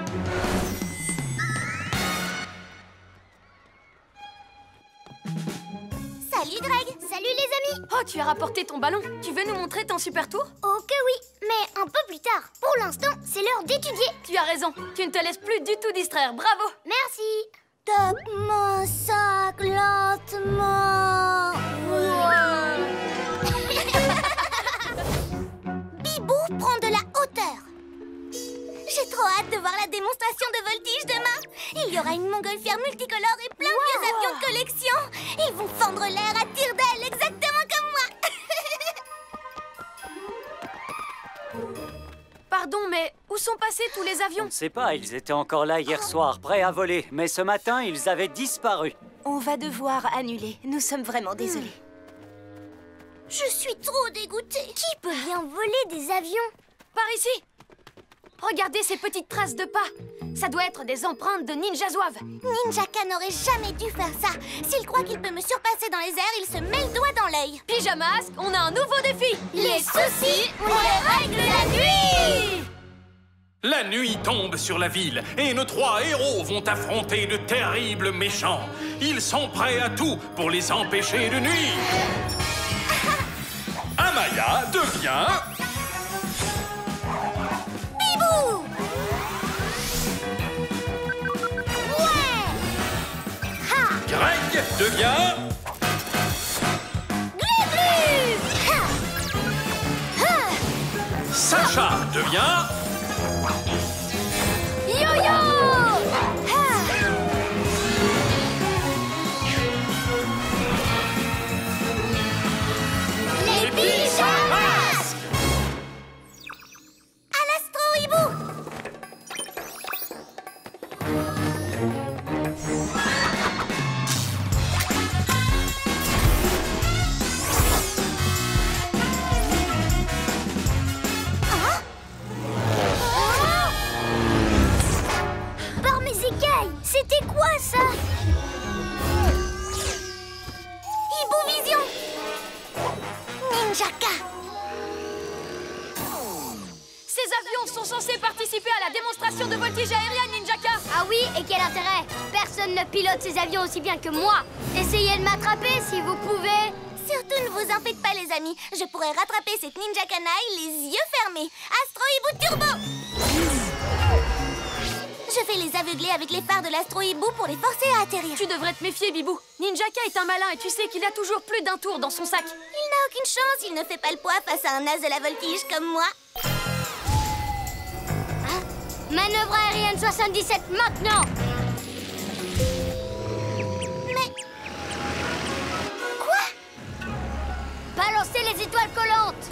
Salut, Greg! Salut les amis! Oh, tu as rapporté ton ballon. Tu veux nous montrer ton super tour? Oh que oui, mais un peu plus tard. Pour l'instant, c'est l'heure d'étudier. Tu as raison. Tu ne te laisses plus du tout distraire. Bravo! Merci. Top mon sac lentement. Bibou prend de la hauteur. J'ai trop hâte de voir la démonstration de voltige demain. Il y aura une montgolfière multicolore et plein de vieux avions de collection. Ils vont fendre l'air à tire d'aile, exactement comme moi. Pardon, mais où sont passés tous les On avions? ne sait pas, ils étaient encore là hier soir, prêts à voler. Mais ce matin, ils avaient disparu. On va devoir annuler. Nous sommes vraiment désolés. Je suis trop dégoûtée. Qui peut bien voler des avions? Par ici! Regardez ces petites traces de pas. Ça doit être des empreintes de Ninja Zouave. Ninjaka n'aurait jamais dû faire ça. S'il croit qu'il peut me surpasser dans les airs, il se met le doigt dans l'œil. Pyjamasque, on a un nouveau défi. Les soucis, on les règle la nuit. La nuit tombe sur la ville et nos trois héros vont affronter de terribles méchants. Ils sont prêts à tout pour les empêcher de nuire. Amaya devient... Bibou! Ouais! Ha! Greg devient... Glu-Glu! Ha! Ha! Sacha devient... Yo-yo! Ha! Les pyjamasques! À l'astro-hibou! Hein? Oh! Par mes écailles, c'était quoi ça? Hibou Vision! Ninjaka! Ces avions sont censés participer à la démonstration de voltige aérienne, Ninjaka. Ah oui, et quel intérêt? Personne ne pilote ces avions aussi bien que moi. Essayez de m'attraper si vous pouvez. Surtout ne vous en faites pas, les amis. Je pourrais rattraper cette ninja canaille les yeux fermés. Astro-hibou turbo! Je vais les aveugler avec les phares de l'astro-hibou pour les forcer à atterrir. Tu devrais te méfier, Bibou. Ninjaka est un malin et tu sais qu'il a toujours plus d'un tour dans son sac. Il n'a aucune chance, il ne fait pas le poids face à un as de la voltige comme moi. Manœuvre aérienne soixante-dix-sept maintenant. Mais... étoiles collantes.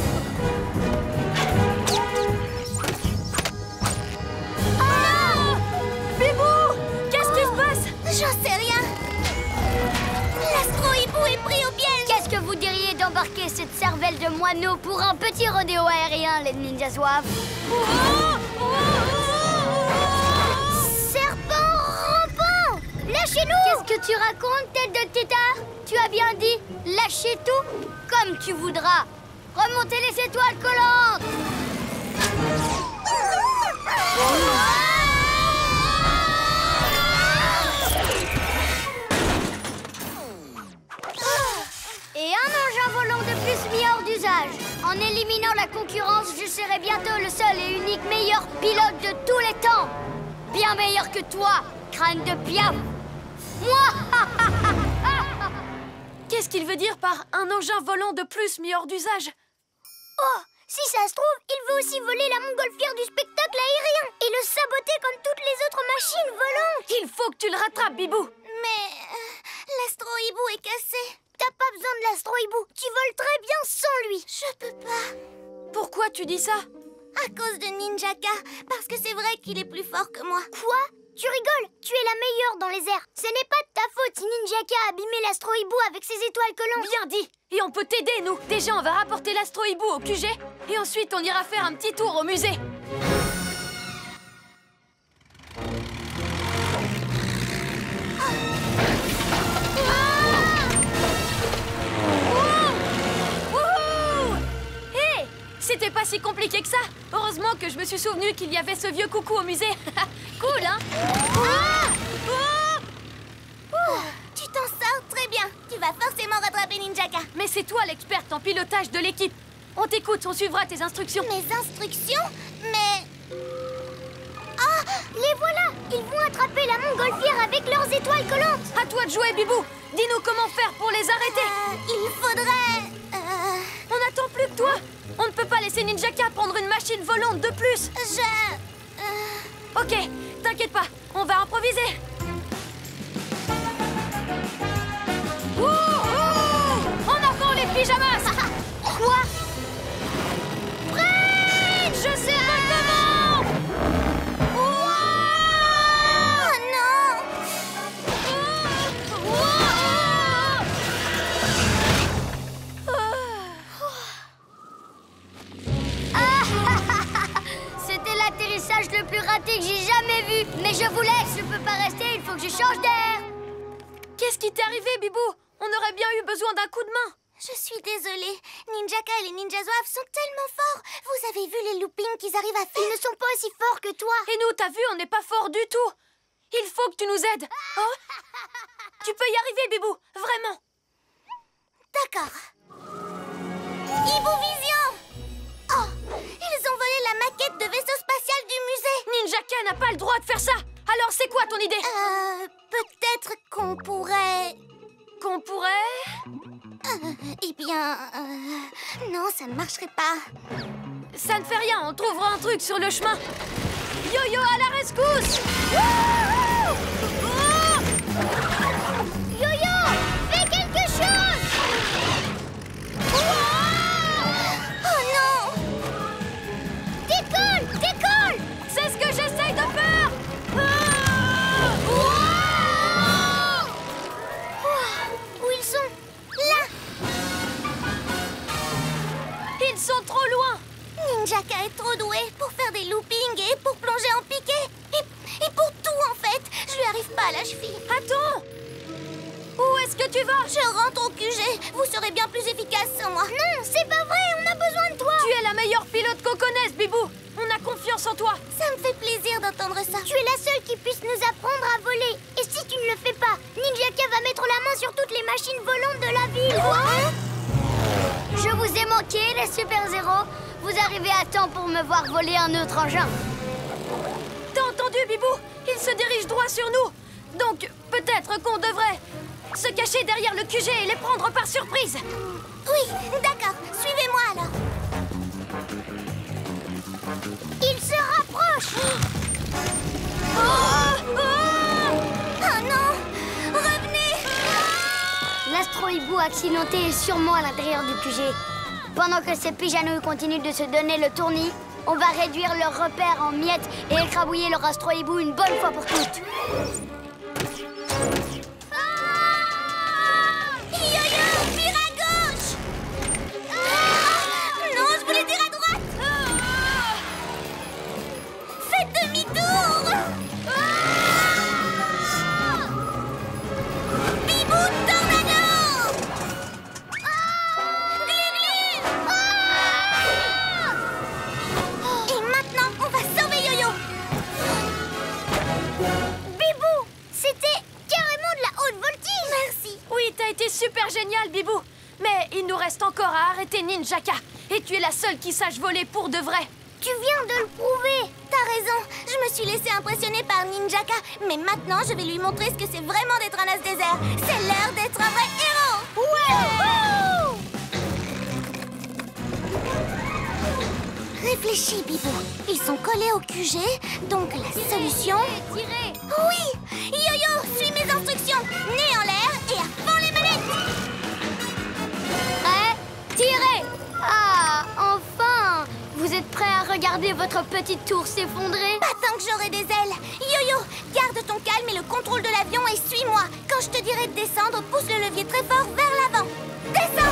Ah! Bibou! Qu'est-ce qui se passe? J'en sais rien. L'astro-hibou est pris au piège. Qu'est-ce que vous diriez d'embarquer cette cervelle de moineau pour un petit rodéo aérien, les ninjas zouaves? Serpent rampant! Lâchez-nous! Qu'est-ce que tu racontes, tête de tétard? Tu as bien dit, lâchez tout comme tu voudras. Remontez les étoiles collantes! Et un engin volant de plus mis hors d'usage. En éliminant la concurrence, je serai bientôt le seul et unique meilleur pilote de tous les temps. Bien meilleur que toi, crâne de piaf. Moi! Qu'est-ce qu'il veut dire par un engin volant de plus mis hors d'usage? Oh, si ça se trouve, il veut aussi voler la montgolfière du spectacle aérien et le saboter comme toutes les autres machines volantes. Il faut que tu le rattrapes, Bibou. Mais euh, l'astro-hibou est cassé. T'as pas besoin de l'astro-hibou, tu voles très bien sans lui. Je peux pas. Pourquoi tu dis ça? À cause de Ninjaka, parce que c'est vrai qu'il est plus fort que moi. Quoi? Tu rigoles? Tu es la meilleure dans les airs. Ce n'est pas de ta faute si Ninjaka a abîmé l'astro-hibou avec ses étoiles collantes. Bien dit. Et on peut t'aider, nous. Déjà, on va rapporter l'astro-hibou au Q G. Et ensuite, on ira faire un petit tour au musée. Hé! C'était pas si compliqué que ça. Heureusement que je me suis souvenu qu'il y avait ce vieux coucou au musée. Cool, hein? Ah! Oh, tu t'en sors très bien. Tu vas forcément rattraper Ninjaka. Mais c'est toi l'experte en pilotage de l'équipe. On t'écoute, on suivra tes instructions. Mes instructions? Mais... Ah! Les voilà! Ils vont attraper la montgolfière avec leurs étoiles collantes. À toi de jouer, Bibou. Dis-nous comment faire pour les arrêter. Euh, il faudrait... Euh... On n'attend plus que toi. On ne peut pas laisser Ninjaka prendre une machine volante de plus. Je... Euh... Ok, t'inquiète pas, on va improviser. Ouh, ouh, en avant les pyjamas. Quoi? Fred, je sais pas comment. Oh non! C'était l'atterrissage le plus raté que j'ai jamais vu. Mais je vous laisse, je peux pas rester, il faut que je change d'air. Qu'est-ce qui t'est arrivé, Bibou? On aurait bien eu besoin d'un coup de main. Je suis désolée. Ninjaka et les ninja zouaves sont tellement forts. Vous avez vu les loopings qu'ils arrivent à faire? Ils ne sont pas aussi forts que toi. Et nous, t'as vu, on n'est pas fort du tout. Il faut que tu nous aides. Oh, tu peux y arriver, Bibou, vraiment. D'accord. Hibou-vision! Oh, ils ont volé la maquette de vaisseau spatial du musée. Ninjaka n'a pas le droit de faire ça. Alors, c'est quoi ton idée? Euh, peut-être qu'on pourrait... Qu'on pourrait... Euh, eh bien... Euh, non, ça ne marcherait pas. Ça ne fait rien, on trouvera un truc sur le chemin. Yo-yo à la rescousse! Yo-yo, fais quelque chose! Oh non! Décolle, décolle! C'est ce que j'essaye de faire! Où ils sont? Là! Ils sont trop loin! Ninjaka est trop doué pour faire des loopings et pour plonger en piqué. Et, et pour tout, en fait. Je lui arrive pas à la cheville. Attends! Où est-ce que tu vas? Je rentre au Q G. Vous serez bien plus efficace sans moi. Non, c'est pas vrai, on a besoin de toi! Tu es la meilleure pilote qu'on connaisse, Bibou! On a confiance en toi! Ça me fait plaisir d'entendre ça. Tu es la seule qui puisse nous apprendre à voler. Et si tu ne le fais pas, Ninjaka va mettre la main sur toutes les machines volantes de la ville. Quoi? Je vous ai manqué, les super-héros. Vous arrivez à temps pour me voir voler un autre engin. T'as entendu, Bibou? Il se dirige droit sur nous! Donc, peut-être qu'on devrait se cacher derrière le Q G et les prendre par surprise! Oui, d'accord. Suivez-moi alors. Il se rapproche. Oh! Oh! Oh non! Revenez! L'astro-hibou accidenté est sûrement à l'intérieur du Q G. Pendant que ces pijanouilles continuent de se donner le tournis, on va réduire leurs repères en miettes et écrabouiller leur astro-hibou une bonne fois pour toutes. Yo-yo, vire à gauche. Ah, non, je voulais dire à droite. Ah, faites demi-tour. Ah, Bibou tornado. Ah, Glu-Glu. Ah. Et maintenant, on va sauver Yo-Yo. Bibou, c'était carrément de la haute voltige. Merci. Oui, t'as été super génial, Bibou. Mais il nous reste encore à arrêter Ninjaka. Et tu es la seule qui sache voler pour de vrai. Tu viens de le prouver. T'as raison, je me suis laissée impressionner par Ninjaka. Mais maintenant, je vais lui montrer ce que c'est vraiment d'être un as désert. C'est l'heure d'être un vrai héros. Wouhou! Réfléchis, Bibou. Ils sont collés au Q G, donc la solution... Tirez! Oui! Yo-Yo, suis mes instructions. Nez en l'air et à fond les manettes. Prêt? Tirez! Ah, enfin! Vous êtes prêts à regarder votre petite tour s'effondrer? Pas tant que j'aurai des ailes. Yo-Yo, garde ton calme et le contrôle de l'avion et suis-moi. Quand je te dirai de descendre, pousse le levier très fort vers l'avant. Descends!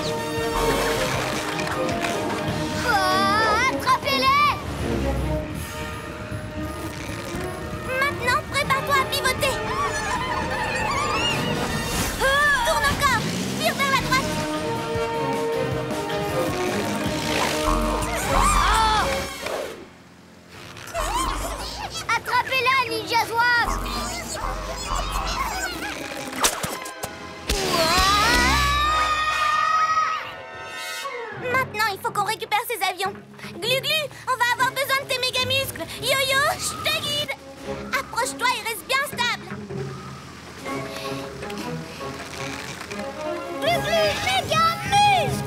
Ah, attrapez-les! Maintenant, prépare-toi à pivoter. Tourne encore. Vire vers la droite. Attrapez-la, Ninja Zouave! Maintenant, il faut qu'on récupère ces avions. Glu-Glu, on va avoir besoin de tes méga muscles. Yo-Yo, je te guide. Approche-toi et reste bien stable. Glu-Glu, méga muscle!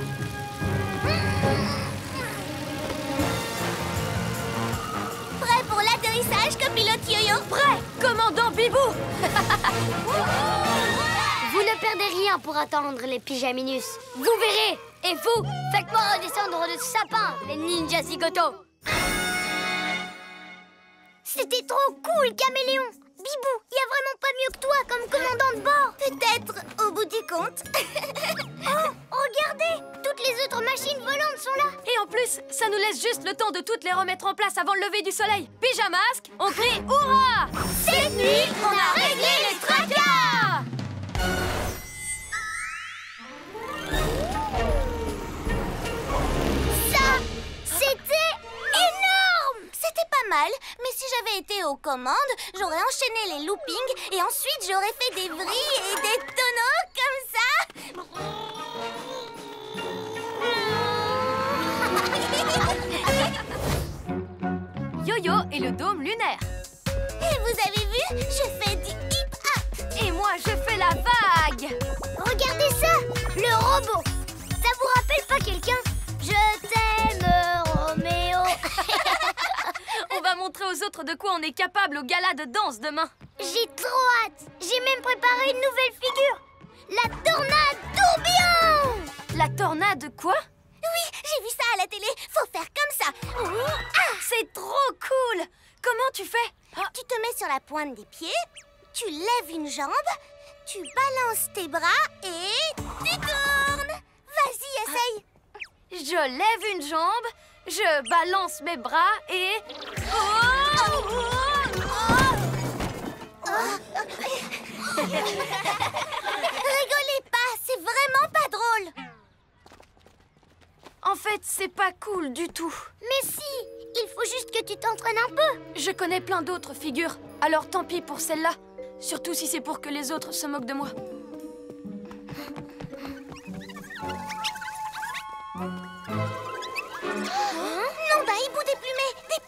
Prêt pour l'atterrissage, copilote Yo-Yo? Prêt, commandant Bibou. Vous ne perdez rien pour attendre les pyjaminus. Vous verrez. Et vous, faites-moi redescendre de ce sapin, les ninjas zigoto. C'était trop cool, Caméléon. Bibou, il y a vraiment pas mieux que toi comme commandant de bord. Peut-être au bout du compte. Oh, regardez, toutes les autres machines volantes sont là. Et en plus, ça nous laisse juste le temps de toutes les remettre en place avant le lever du soleil. Pyjamasque, on crie hurrah! Cette nuit, on a réglé les tracas. Ça, c'était énorme. C'était pas mal, mais si j'avais été aux commandes, j'aurais enchaîné les loopings et ensuite j'aurais fait des vrilles et des tonneaux comme ça. Yo-Yo et le dôme lunaire. Et vous avez vu, je fais du hip-hop. Et moi, je fais la vague. Regardez ça, le robot. Ça vous rappelle pas quelqu'un? Je t'aime, Roméo. On va montrer aux autres de quoi on est capable au gala de danse demain. J'ai trop hâte. J'ai même préparé une nouvelle figure. La tornade tourbillon. La tornade quoi? Oui, j'ai vu ça à la télé. Faut faire comme ça. Ah, c'est trop cool. Comment tu fais? Tu te mets sur la pointe des pieds, tu lèves une jambe, tu balances tes bras et tu tournes. Vas-y, essaye. Je lève une jambe, je balance mes bras et... Oh Rigolez pas, c'est vraiment pas drôle. En fait, c'est pas cool du tout. Mais si, il faut juste que tu t'entraînes un peu. Je connais plein d'autres figures, alors tant pis pour celle-là. Surtout si c'est pour que les autres se moquent de moi. Non d'un hibou déplumé, des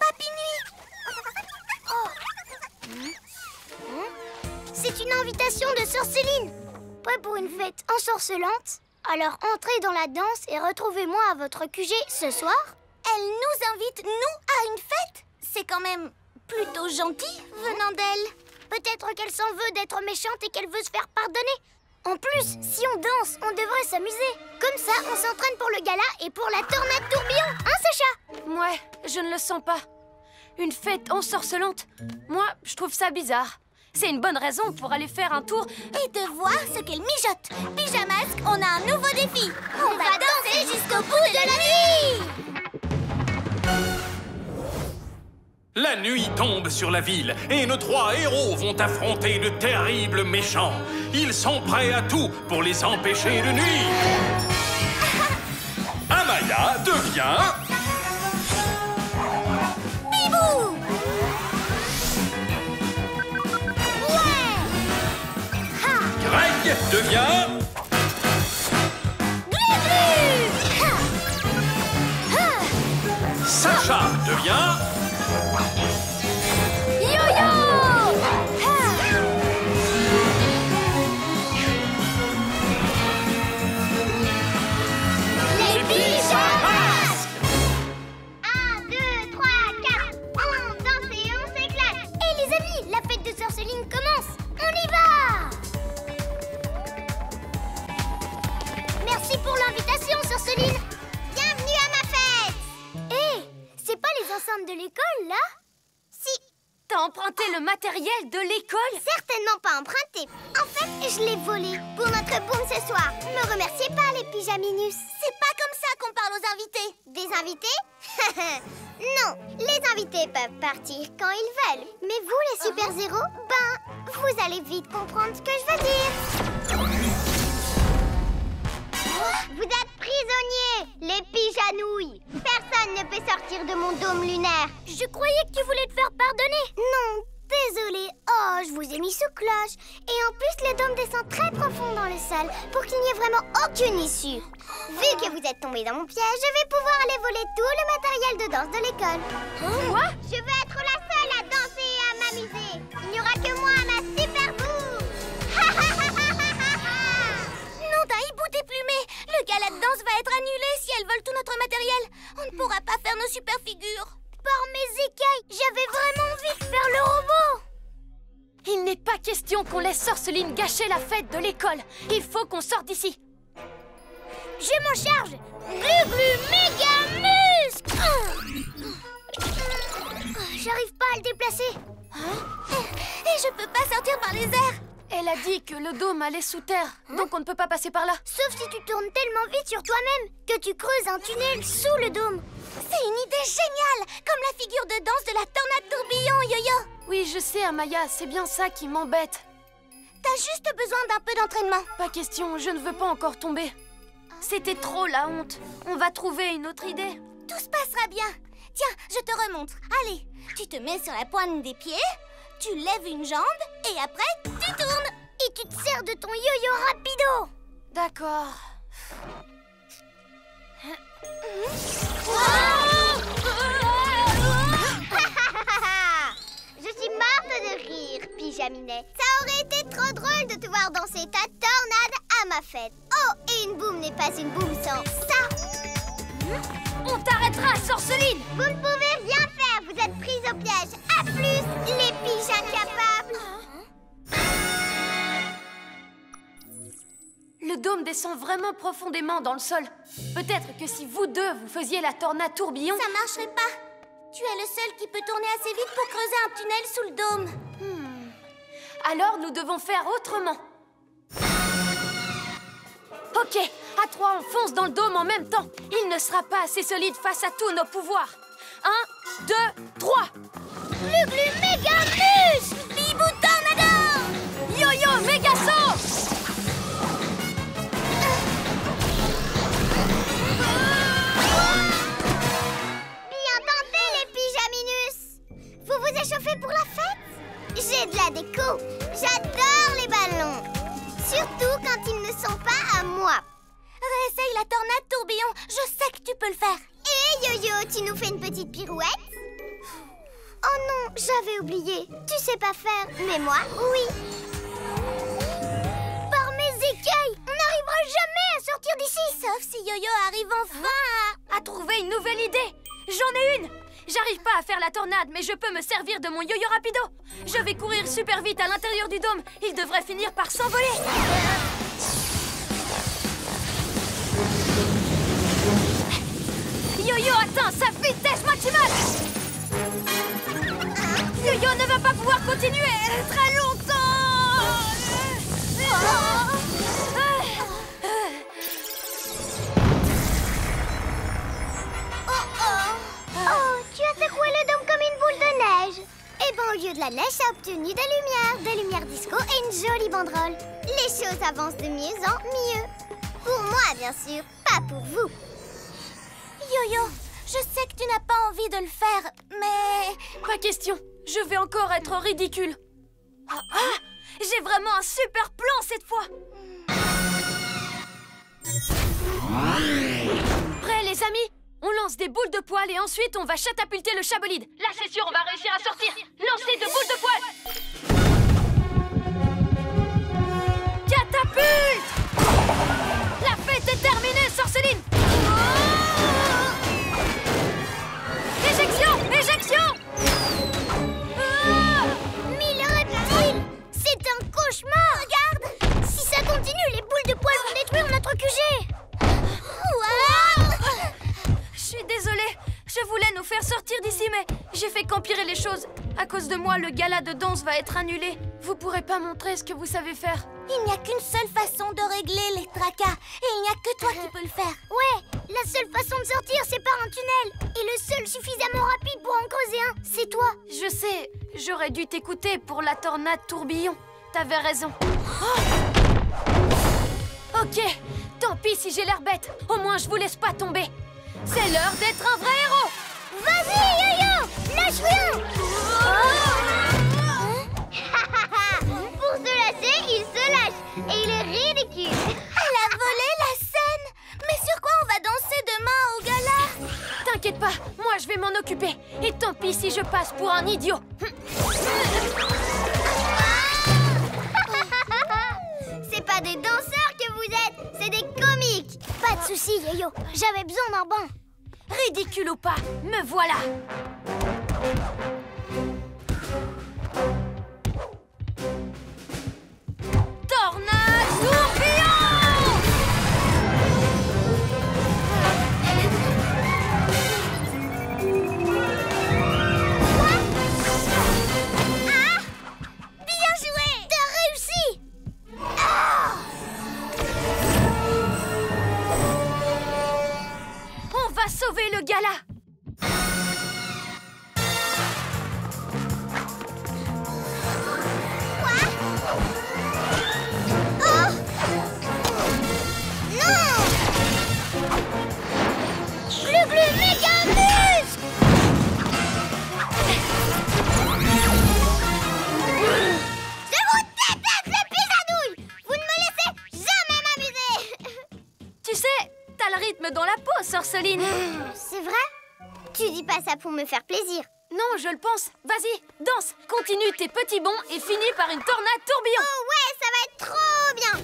papinus. C'est une invitation de Sœur Céline. Prêt pour une fête ensorcelante? Alors entrez dans la danse et retrouvez-moi à votre Q G ce soir. Elle nous invite, nous, à une fête. C'est quand même plutôt gentil venant d'elle. Peut-être qu'elle s'en veut d'être méchante et qu'elle veut se faire pardonner. En plus, si on danse, on devrait s'amuser. Comme ça, on s'entraîne pour le gala et pour la tornade tourbillon, hein Sacha? Ouais, je ne le sens pas. Une fête ensorcelante? Moi, je trouve ça bizarre. C'est une bonne raison pour aller faire un tour et de voir ce qu'elle mijote. Pyjamasque, on a un nouveau défi. On, on va, va danser jusqu'au bout de la nuit. La nuit tombe sur la ville et nos trois héros vont affronter de terribles méchants. Ils sont prêts à tout pour les empêcher de nuire. Amaya devient... Bibou! Ouais! Ha! Greg devient... Glu-glu! Ha! Ha! Sacha devient... Yo-yo! Les pyjamas! Un, deux, trois, quatre. On danse et on s'éclate. Et les amis, la fête de Sœur Céline commence. On y va! Merci pour l'invitation, Sœur Céline. Bienvenue à ma fête. Hé, c'est pas les enceintes de l'école, là? Si. T'as emprunté le matériel de l'école? Certainement pas emprunté. En fait, je l'ai volé pour notre boom ce soir. Me remerciez pas, les pyjaminus. C'est pas comme ça qu'on parle aux invités. Des invités? Non, les invités peuvent partir quand ils veulent. Mais vous, les super-héros, ben, vous allez vite comprendre ce que je veux dire. Vous êtes prisonniers, les pyjanouilles. Personne ne peut sortir de mon dôme lunaire. Je croyais que tu voulais te faire pardonner. Non, désolée. Oh, je vous ai mis sous cloche. Et en plus, le dôme descend très profond dans le sol pour qu'il n'y ait vraiment aucune issue. Vu que vous êtes tombés dans mon piège, je vais pouvoir aller voler tout le matériel de danse de l'école. Quoi? Je veux être la seule à danser et à m'amuser. Il n'y aura que moi à ma super boum. Non, d'un hibou déplumé. Le gala de danse va être annulé si elles volent tout notre matériel. On ne pourra pas faire nos super figures. Par mes écailles, j'avais vraiment envie de faire le robot. Il n'est pas question qu'on laisse Sœur Céline gâcher la fête de l'école. Il faut qu'on sorte d'ici. Je m'en charge. Glu-glu méga muscle. J'arrive pas à le déplacer. Hein? Et je peux pas sortir par les airs. Elle a dit que le dôme allait sous terre, hein? Donc on ne peut pas passer par là. Sauf si tu tournes tellement vite sur toi-même que tu creuses un tunnel sous le dôme. C'est une idée géniale, comme la figure de danse de la tornade tourbillon, Yo-Yo. Oui, je sais, Amaya, c'est bien ça qui m'embête. T'as juste besoin d'un peu d'entraînement. Pas question, je ne veux pas encore tomber. C'était trop la honte. On va trouver une autre idée. Tout se passera bien. Tiens, je te remontre. Allez, tu te mets sur la pointe des pieds, tu lèves une jambe et après, tu tournes. Et tu te sers de ton yo-yo rapido. D'accord. Je suis morte de rire, Pyjaminet. Ça aurait été trop drôle de te voir danser ta tornade à ma fête. Oh, et une boum n'est pas une boum sans ça. On t'arrêtera, Sorceline. Vous ne pouvez rien faire, vous êtes prise au piège. À plus, les piges incapables. Le dôme descend vraiment profondément dans le sol. Peut-être que si vous deux, vous faisiez la tornade tourbillon... Ça marcherait pas. Tu es le seul qui peut tourner assez vite pour creuser un tunnel sous le dôme. Hmm. Alors, nous devons faire autrement. Ok, à trois, on fonce dans le dôme en même temps. Il ne sera pas assez solide face à tous nos pouvoirs. Un, deux, trois. Glu-glu méga muscle. Bibou tornado. Yo-yo méga saut. Bien tenté, les pyjaminus. Vous vous échauffez pour la fête? J'ai de la déco. J'adore les ballons. Surtout quand ils ne sont pas à moi. Réessaye la tornade tourbillon. Je sais que tu peux le faire. Et Yo-Yo, tu nous fais une petite pirouette? Oh non, j'avais oublié. Tu sais pas faire, mais moi, oui. Par mes écailles, on n'arrivera jamais à sortir d'ici. Sauf si Yo-Yo arrive enfin à... à trouver une nouvelle idée. J'en ai une. J'arrive pas à faire la tornade, mais je peux me servir de mon yo-yo rapido. Je vais courir super vite à l'intérieur du dôme. Il devrait finir par s'envoler. Yo-Yo atteint sa vitesse maximale. Yo-Yo ne va pas pouvoir continuer très longtemps. Oh, tu as secoué le dôme comme une boule de neige. Eh ben, au lieu de la neige, j'ai obtenu des lumières, des lumières disco et une jolie banderole. Les choses avancent de mieux en mieux. Pour moi, bien sûr, pas pour vous. Yo-Yo, je sais que tu n'as pas envie de le faire, mais... Pas question, je vais encore être ridicule. Ah, ah, j'ai vraiment un super plan cette fois. Prêts les amis? On lance des boules de poil et ensuite on va catapulter le chabolide. Là c'est sûr, on va réussir à sortir. Lancez de boules de poil. Catapulte! La fête est terminée, Sorceline. Éjection! Éjection! Ah! Mille reptiles! C'est un cauchemar! Regarde! Si ça continue, les boules de poil vont détruire notre Q G! Wow! Je suis désolée, je voulais nous faire sortir d'ici, mais j'ai fait qu'empirer les choses. À cause de moi, le gala de danse va être annulé. Vous pourrez pas montrer ce que vous savez faire. Il n'y a qu'une seule façon de régler les tracas, et il n'y a que toi qui peux le faire. Ouais, la seule façon de sortir, c'est par un tunnel. Et le seul suffisamment rapide pour en creuser un, c'est toi. Je sais, j'aurais dû t'écouter pour la tornade tourbillon. T'avais raison. Oh! Ok, tant pis si j'ai l'air bête. Au moins, je vous laisse pas tomber. C'est l'heure d'être un vrai héros. Vas-y, Yo-Yo, lâche rien. Pour se lâcher, il se lâche. Et il est ridicule. Elle a volé la scène. Mais sur quoi on va danser demain au gala? T'inquiète pas, moi je vais m'en occuper. Et tant pis si je passe pour un idiot. C'est pas des danseurs que vous êtes, c'est des comiques. Pas de soucis, Yo-Yo, j'avais besoin d'un bain. Ridicule ou pas, me voilà. Tornade tourbillon! Ah! Bien joué! T'as réussi! Ah! On va sauver le gala. Quoi? Oh! Non! Glu-glu méga muscle! Je vous déteste, les pisanouilles! Vous ne me laissez jamais m'amuser! Tu sais, t'as le rythme dans la peau, Sorceline. C'est vrai? Tu dis pas ça pour me faire plaisir. Non, je le pense. Vas-y, danse. Continue tes petits bonds et finis par une tornade tourbillon. Oh ouais, ça va être trop bien!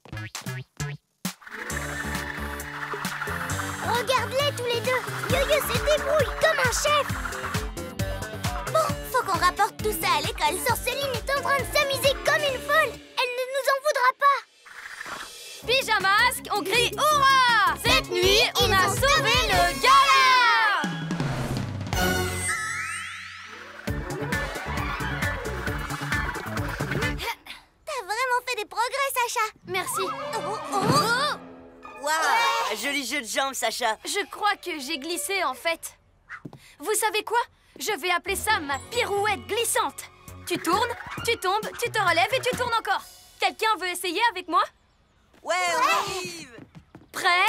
Regarde-les tous les deux! Yo-Yo se débrouille comme un chef! Bon, faut qu'on rapporte tout ça à l'école. Sorceline est en train de s'amuser comme une folle! Elle ne nous en voudra pas! Pyjamasque, on crie hurrah! Cette nuit, on a sauvé le gala! T'as vraiment fait des progrès, Sacha. Merci. Oh, oh. Waouh, joli jeu de jambes, Sacha. Je crois que j'ai glissé, en fait. Vous savez quoi? Je vais appeler ça ma pirouette glissante. Tu tournes, tu tombes, tu te relèves et tu tournes encore. Quelqu'un veut essayer avec moi? Ouais, on arrive. Prêt?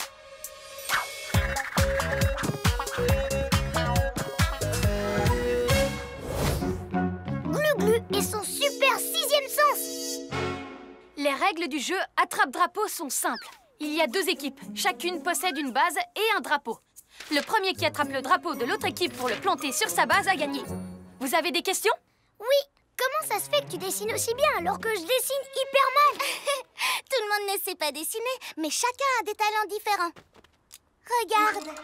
Glu-Glu et son super sixième sens! Les règles du jeu attrape-drapeau sont simples. Il y a deux équipes. Chacune possède une base et un drapeau. Le premier qui attrape le drapeau de l'autre équipe pour le planter sur sa base a gagné. Vous avez des questions? Oui! Comment ça se fait que tu dessines aussi bien alors que je dessine hyper mal? Tout le monde ne sait pas dessiner, mais chacun a des talents différents. Regarde.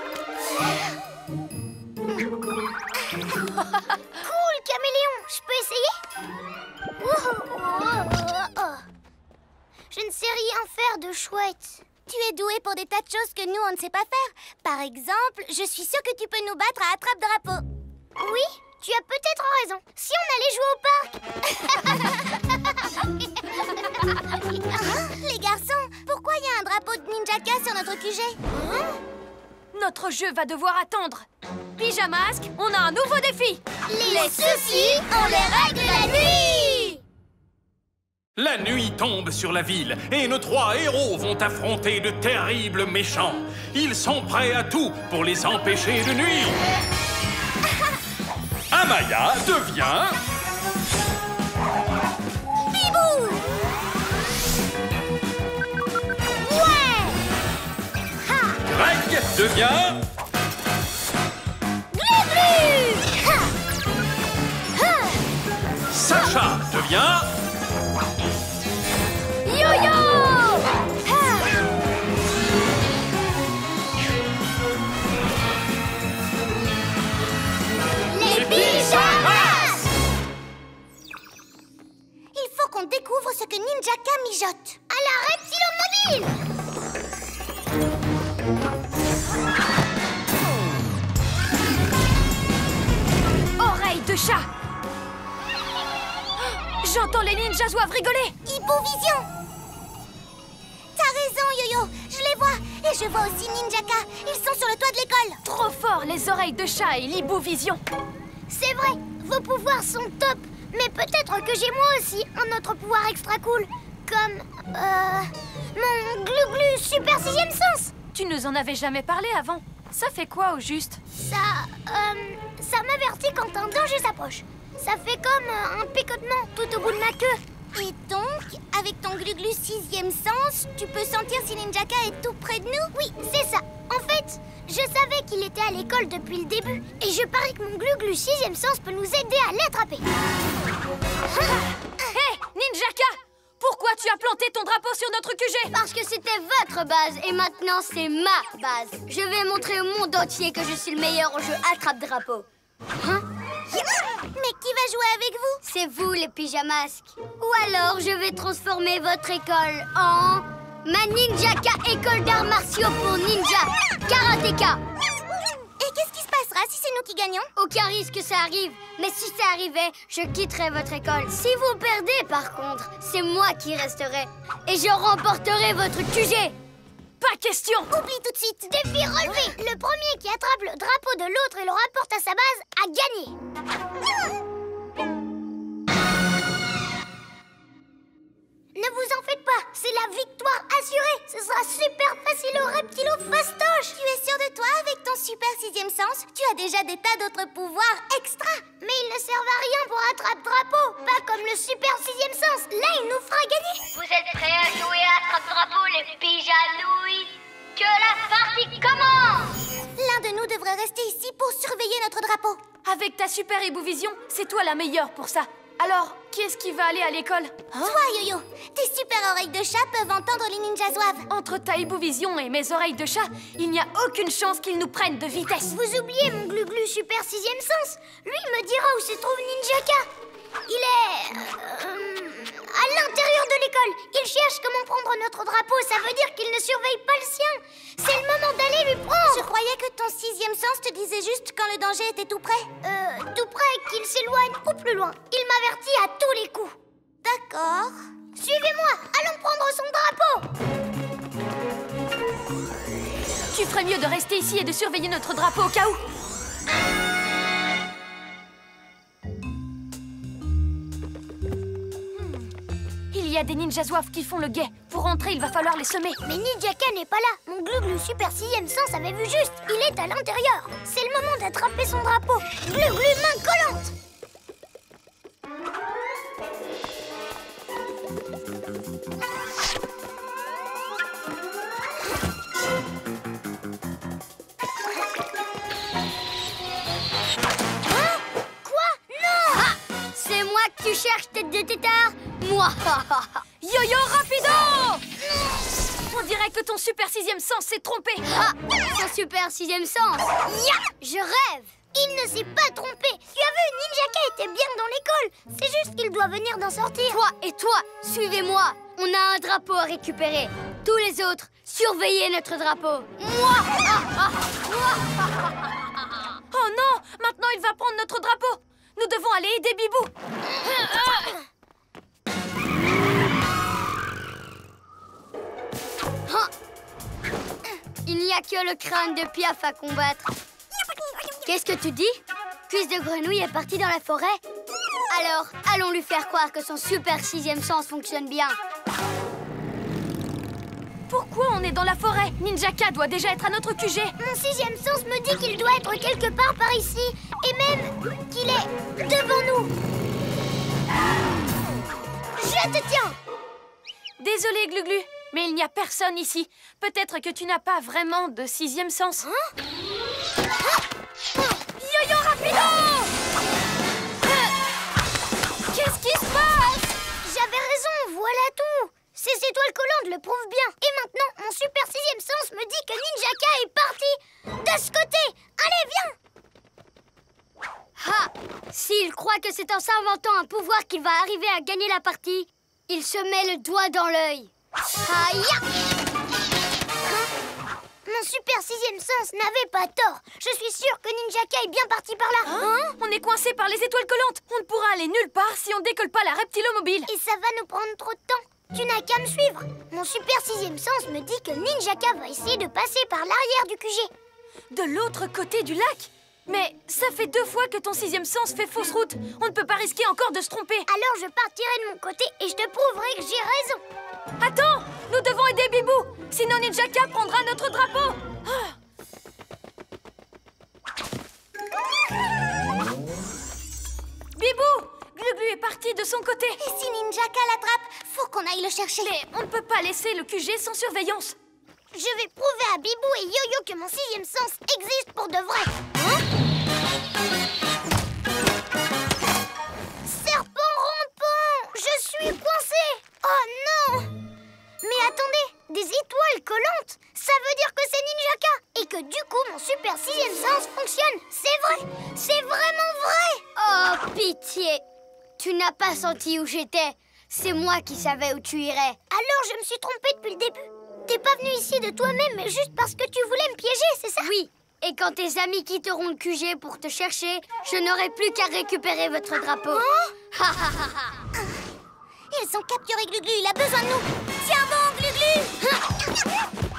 Cool, caméléon! Je peux essayer? Oh, oh, oh, oh. Je ne sais rien faire de chouette. Tu es doué pour des tas de choses que nous, on ne sait pas faire. Par exemple, je suis sûre que tu peux nous battre à attrape-drapeau. Oui, tu as peut-être raison. Si on allait jouer au parc. Les garçons, pourquoi il y a un drapeau de Ninjaka sur notre Q G? Notre jeu va devoir attendre. Pyjamasque, on a un nouveau défi. Les soucis, on les règle la nuit. La nuit tombe sur la ville et nos trois héros vont affronter de terribles méchants. Ils sont prêts à tout pour les empêcher de nuire. Amaya devient... Bibou! Ouais! Greg devient... Glu-glu! Sacha devient... Yo-yo! Les pyjamas! Il faut qu'on découvre ce que Ninjaka mijote. À la reptilomobile! Oreille de chat. J'entends les ninjas zouaves rigoler. Hibovision! T'as raison, Yo-Yo. Je les vois. Et je vois aussi Ninjaka. Ils sont sur le toit de l'école. Trop fort, les oreilles de chat et l'hibovision. C'est vrai, vos pouvoirs sont top. Mais peut-être que j'ai moi aussi un autre pouvoir extra cool. Comme... Euh... Mon glu-glu super sixième sens. Tu nous en avais jamais parlé avant. Ça fait quoi au juste? Ça... Euh... Ça m'avertit quand un danger s'approche. Ça fait comme euh, un picotement tout au bout de ma queue. Et donc, avec ton glu-glu sixième sens, tu peux sentir si Ninjaka est tout près de nous? Oui, c'est ça. En fait, je savais qu'il était à l'école depuis le début. Et je parie que mon glu-glu sixième sens peut nous aider à l'attraper. Hé, hey, Ninjaka! Pourquoi tu as planté ton drapeau sur notre Q G? Parce que c'était votre base et maintenant c'est ma base. Je vais montrer au monde entier que je suis le meilleur au jeu attrape-drapeau. Hein? Mais qui va jouer avec vous? C'est vous, les pyjamasques. Ou alors, je vais transformer votre école en... Ma Ninjaka école d'arts martiaux pour ninja karatéka. Et qu'est-ce qui se passera si c'est nous qui gagnons? Aucun risque que ça arrive. Mais si ça arrivait, je quitterais votre école. Si vous perdez, par contre, c'est moi qui resterai. Et je remporterai votre Q G. Pas question! Oublie tout de suite. Défi relevé. Le premier qui attrape le drapeau de l'autre et le rapporte à sa base a gagné. Ne vous en faites pas, c'est la victoire assurée. Ce sera super facile au reptilo fastoche. Tu es sûr de toi avec ton super sixième sens? Tu as déjà des tas d'autres pouvoirs extra. Mais ils ne servent à rien pour attrape-drapeau. Pas comme le super sixième sens. Là, il nous fera gagner. Vous êtes prêts à jouer à attrape-drapeau, les pyjanouilles? Que la partie commence! L'un de nous devrait rester ici pour surveiller notre drapeau. Avec ta super hibovision, c'est toi la meilleure pour ça. Alors, qui est-ce qui va aller à l'école? Toi, Yo-Yo, tes super oreilles de chat peuvent entendre les ninjas zouaves. Entre ta hibovision et mes oreilles de chat, il n'y a aucune chance qu'ils nous prennent de vitesse. Vous oubliez mon glu-glu super sixième sens. Lui me dira où se trouve Ninjaka. Il est... Euh, à l'intérieur de l'école. Il cherche comment prendre notre drapeau. Ça veut dire qu'il ne surveille pas le sien. C'est le moment d'aller lui prendre. Je croyais que ton sixième sens te disait juste quand le danger était tout près. Euh, tout près, qu'il s'éloigne ou plus loin. Il m'avertit à tous les coups. D'accord. Suivez-moi, allons prendre son drapeau. Tu ferais mieux de rester ici et de surveiller notre drapeau au cas où. Il y a des ninjas zouaves qui font le guet. Pour rentrer, il va falloir les semer. Mais Ninjaka n'est pas là. Mon glu-glu super sixième sens avait vu juste. Il est à l'intérieur. C'est le moment d'attraper son drapeau. Glu-glu main collante. Hein? Quoi? Non! Ah, c'est moi que tu cherches, tête de tétard. Moi. Yo-yo rapido! On dirait que ton super sixième sens s'est trompé. Ah, son super sixième sens. Ya! Je rêve. Il ne s'est pas trompé. Tu as vu, Ninjaka était bien dans l'école. C'est juste qu'il doit venir d'en sortir. Toi et toi, suivez-moi. On a un drapeau à récupérer. Tous les autres, surveillez notre drapeau. Moi ah, ah, moi. Oh non! Maintenant, il va prendre notre drapeau! Nous devons aller aider Bibou! Il n'y a que le crâne de Piaf à combattre. Qu'est-ce que tu dis? Cuisse de grenouille est partie dans la forêt? Alors, allons lui faire croire que son super sixième sens fonctionne bien. Pourquoi on est dans la forêt? Ninjaka doit déjà être à notre Q G. Mon sixième sens me dit qu'il doit être quelque part par ici. Et même qu'il est devant nous. Je te tiens. Désolé, Gluglu, mais il n'y a personne ici. Peut-être que tu n'as pas vraiment de sixième sens. Hein? Yo-yo rapido! Qu'est-ce qui se passe? J'avais raison, voilà tout. Ces étoiles collantes le prouvent bien. Et maintenant, mon super sixième sens me dit que Ninjaka est parti de ce côté. Allez, viens. Ah! S'il croit que c'est en s'inventant un pouvoir qu'il va arriver à gagner la partie, il se met le doigt dans l'œil. Aïe! Hein? Mon super sixième sens n'avait pas tort. Je suis sûre que Ninjaka est bien parti par là. Hein? Hein? On est coincé par les étoiles collantes. On ne pourra aller nulle part si on décolle pas la reptilomobile. Et ça va nous prendre trop de temps. Tu n'as qu'à me suivre. Mon super sixième sens me dit que Ninjaka va essayer de passer par l'arrière du Q G. De l'autre côté du lac? Mais ça fait deux fois que ton sixième sens fait fausse route. On ne peut pas risquer encore de se tromper. Alors je partirai de mon côté et je te prouverai que j'ai raison. Attends! Nous devons aider Bibou. Sinon Ninjaka prendra notre drapeau. Ah. Bibou! Gluglu est parti de son côté. Et si Ninjaka l'attrape, faut qu'on aille le chercher. Mais on ne peut pas laisser le Q G sans surveillance. Je vais prouver à Bibou et Yo-Yo que mon sixième sens existe pour de vrai. Hein? Serpent rampant! Je suis coincée! Oh non! Mais attendez, des étoiles collantes, ça veut dire que c'est Ninjaka et que du coup mon super sixième sens fonctionne. C'est vrai, c'est vraiment vrai. Oh, pitié! Tu n'as pas senti où j'étais. C'est moi qui savais où tu irais. Alors je me suis trompée depuis le début. T'es pas venu ici de toi-même, mais juste parce que tu voulais me piéger, c'est ça? Oui. Et quand tes amis quitteront le Q G pour te chercher, je n'aurai plus qu'à récupérer votre drapeau. Oh Ils ont capturé Gluglu, il a besoin de nous. Tiens bon, Gluglu.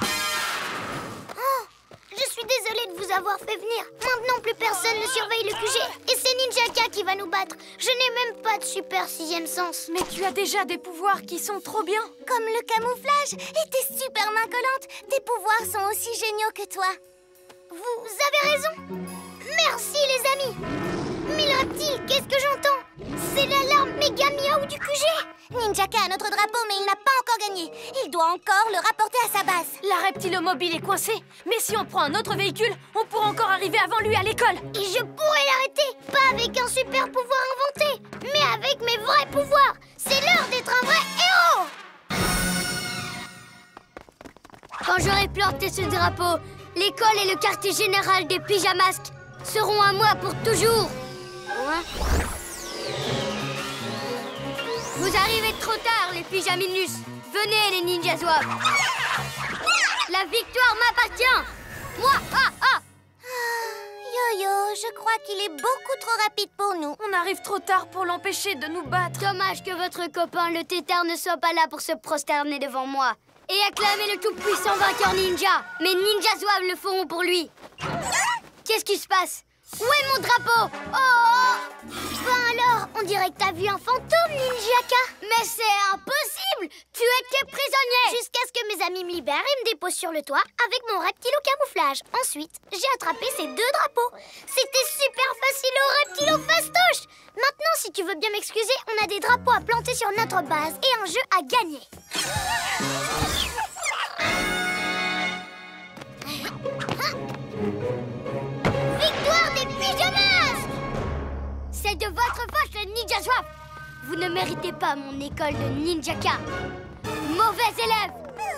Oh, je suis désolée de vous avoir fait venir. Maintenant, plus personne ne surveille le Q G. Et c'est Ninjaka qui va nous battre. Je n'ai même pas de super sixième sens. Mais tu as déjà des pouvoirs qui sont trop bien. Comme le camouflage et tes super mains collantes. Tes pouvoirs sont aussi géniaux que toi. Vous avez raison. Merci les amis. Mille reptiles, qu'est-ce que j'entends? C'est l'alarme méga miaou du Q G. Ninjaka a notre drapeau, mais il n'a pas encore gagné. Il doit encore le rapporter à sa base. La reptilomobile est coincée. Mais si on prend un autre véhicule, on pourra encore arriver avant lui à l'école. Et je pourrais l'arrêter. Pas avec un super pouvoir inventé, mais avec mes vrais pouvoirs. C'est l'heure d'être un vrai héros. Quand j'aurai planté ce drapeau, l'école et le quartier général des pyjamasques seront à moi pour toujours. Hein? Vous arrivez trop tard, les pyjaminus. Venez, les ninjas zouaves. La victoire m'appartient. Moi, ah, ah. Yo-Yo, je crois qu'il est beaucoup trop rapide pour nous. On arrive trop tard pour l'empêcher de nous battre. Dommage que votre copain, le tétard, ne soit pas là pour se prosterner devant moi et acclamer le tout-puissant vainqueur ninja. Mes ninjas zouaves le feront pour lui. Qu'est-ce qui se passe? Où est mon drapeau? Oh! Ben alors, on dirait que t'as vu un fantôme, Ninjaka. Mais c'est impossible! Tu étais prisonnier! Jusqu'à ce que mes amis me libèrent et me déposent sur le toit avec mon reptilo camouflage. Ensuite, j'ai attrapé ces deux drapeaux. C'était super facile au reptilo fastoche. Maintenant, si tu veux bien m'excuser, on a des drapeaux à planter sur notre base et un jeu à gagner. Victoire des pyjamas! C'est de votre faute, le ninja zouave! Vous ne méritez pas mon école de ninjaka. Mauvais élève!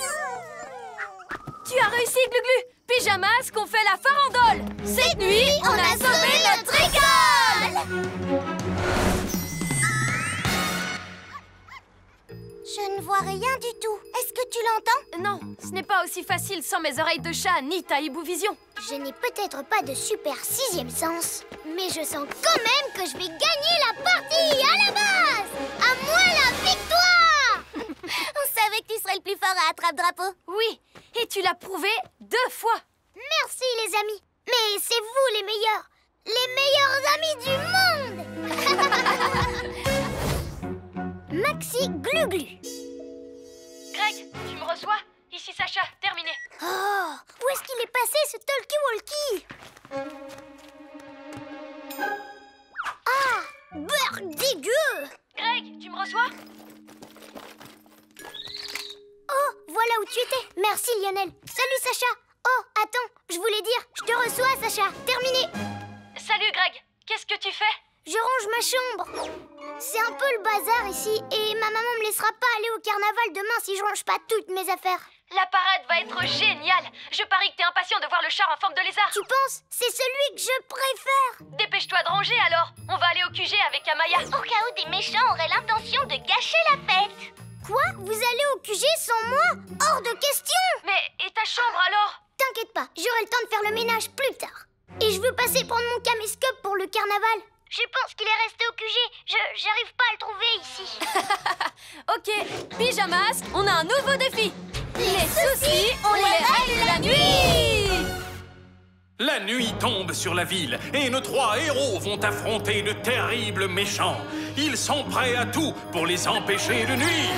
Tu as réussi, Gluglu! Pyjamas qu'on fait la farandole! Cette nuit, on, on a, a sauvé notre école! Je ne vois rien du tout. Est-ce que tu l'entends? Non, ce n'est pas aussi facile sans mes oreilles de chat ni ta hibou-vision. Je n'ai peut-être pas de super sixième sens, mais je sens quand même que je vais gagner la partie à la base. À moi la victoire. On savait que tu serais le plus fort à attrape-drapeau. Oui, et tu l'as prouvé deux fois. Merci les amis, mais c'est vous les meilleurs. Les meilleurs amis du monde. Maxi Gluglu. Greg, tu me reçois? Ici Sacha, terminé. Oh, où est-ce qu'il est passé ce talkie-walkie? Ah, beurre dégueu. Greg, tu me reçois? Oh, voilà où tu étais. Merci Lionel. Salut Sacha. Oh, attends, je voulais dire, je te reçois Sacha. Terminé. Salut Greg, qu'est-ce que tu fais? Je range ma chambre. C'est un peu le bazar ici et ma maman me laissera pas aller au carnaval demain si je range pas toutes mes affaires. La parade va être géniale. Je parie que t'es impatient de voir le char en forme de lézard. Tu penses? C'est celui que je préfère. Dépêche-toi de ranger alors. On va aller au Q G avec Amaya. Au cas où des méchants auraient l'intention de gâcher la fête. Quoi? Vous allez au Q G sans moi? Hors de question. Mais et ta chambre alors? T'inquiète pas, j'aurai le temps de faire le ménage plus tard. Et je veux passer prendre mon caméscope pour le carnaval. Je pense qu'il est resté au Q G. Je j'arrive pas à le trouver ici. Ok, Pyjamas, on a un nouveau défi. Les soucis, on les règle la nuit. La nuit tombe sur la ville et nos trois héros vont affronter de terribles méchants. Ils sont prêts à tout pour les empêcher de nuire.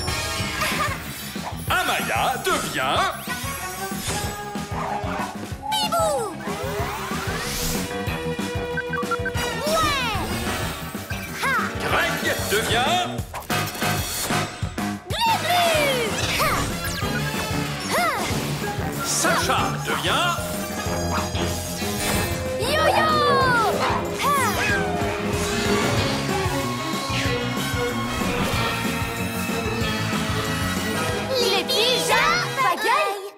Amaya devient... Bibou! Greg devient... Sacha devient... Yo-yo! Les pyjamas Pagaille!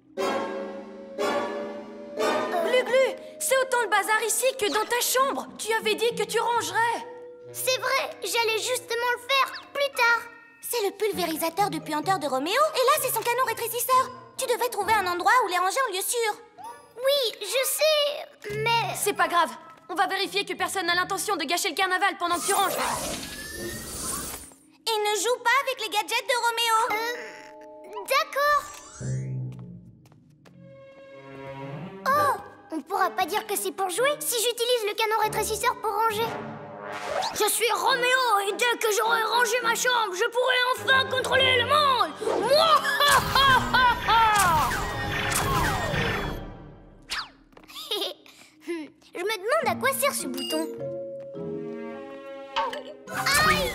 Glu-glu, c'est autant le bazar ici que dans ta chambre. Tu avais dit que tu rangerais. C'est vrai, j'allais justement le faire plus tard. C'est le pulvérisateur de puanteur de Roméo. Et là, c'est son canon rétrécisseur. Tu devais trouver un endroit où les ranger en lieu sûr. Oui, je sais, mais... C'est pas grave. On va vérifier que personne n'a l'intention de gâcher le carnaval pendant que tu ranges. Et ne joue pas avec les gadgets de Roméo. Euh... D'accord. Oh, on pourra pas dire que c'est pour jouer si j'utilise le canon rétrécisseur pour ranger. Je suis Roméo et dès que j'aurai rangé ma chambre, je pourrai enfin contrôler le monde. Je me demande à quoi sert ce bouton. Aïe!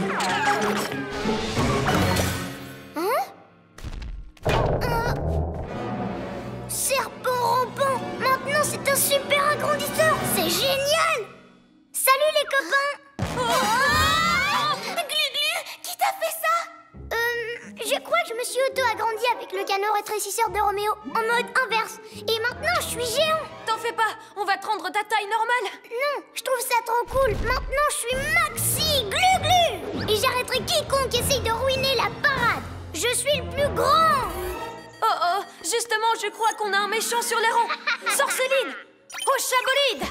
Hein? euh... Serpent rampant! Maintenant c'est un super agrandisseur! C'est génial! Salut les copains! Oh Glu-glu, qui t'a fait ça? Euh, je crois que je me suis auto-agrandi avec le canon rétrécisseur de Roméo en mode inverse. Et maintenant je suis géant! T'en fais pas, on va te rendre ta taille normale. Non, je trouve ça trop cool. Maintenant je suis Maxi Gluglu! Et j'arrêterai quiconque essaye de ruiner la parade. Je suis le plus grand! Oh oh, justement, je crois qu'on a un méchant sur les rangs. Sorceline, au chabolide.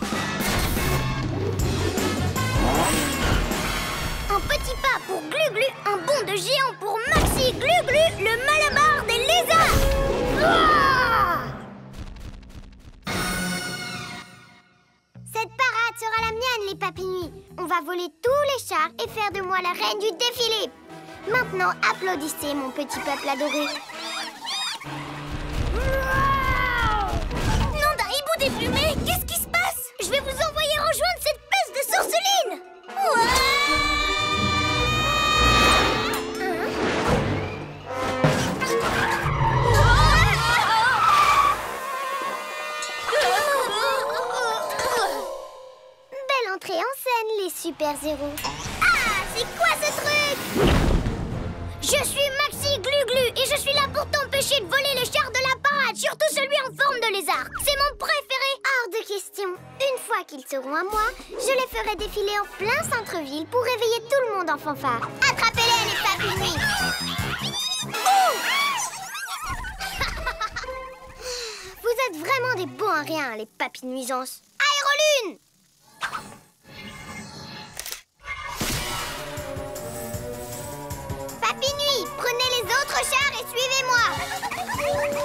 Un petit pas pour Gluglu, un bond de géant pour Maxi Gluglu, le malabar des lézards. Ah! Cette parade sera la mienne, les papinouis. On va voler tous les chars et faire de moi la reine du défilé. Maintenant, applaudissez, mon petit peuple adoré. Nom d'un hibou déplumé, qu'est-ce qui se passe? Je vais vous envoyer rejoindre cette peste de sorceline. Ouais! Belle entrée en scène, les super-héros. Ah, c'est quoi ce truc? Je suis Maxi Gluglu et je suis là pour t'empêcher de voler le char de la parade, surtout celui en forme de lézard. C'est mon préféré. Hors de question. Une fois qu'ils seront à moi, je les ferai défiler en plein centre-ville pour réveiller tout le monde en fanfare. Attrapez-les, les papinouis. à rien, les papilles nuisances. Aérolune! Papy Nuit, prenez les autres chars et suivez-moi.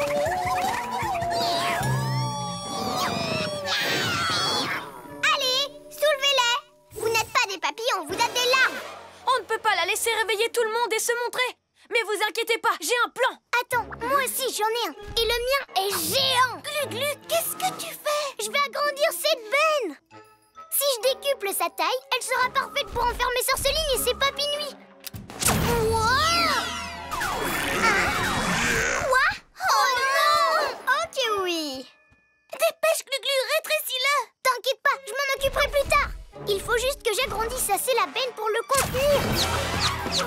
Allez, soulevez-les. Vous n'êtes pas des papillons, vous êtes des larves. On ne peut pas la laisser réveiller tout le monde et se montrer. Mais vous inquiétez pas, j'ai un plan. Attends, moi aussi j'en ai un. Et le mien est géant. Glu-Glu, qu'est-ce que tu fais? Je vais agrandir cette benne. Si je décuple sa taille, elle sera parfaite pour enfermer Sorceline et ses papilles nuits. Wow! Quoi? Oh non! Ok, oui. Dépêche, Glu-Glu, rétrécis-le. T'inquiète pas, je m'en occuperai plus tard. Il faut juste que j'agrandisse assez la benne pour le contenir.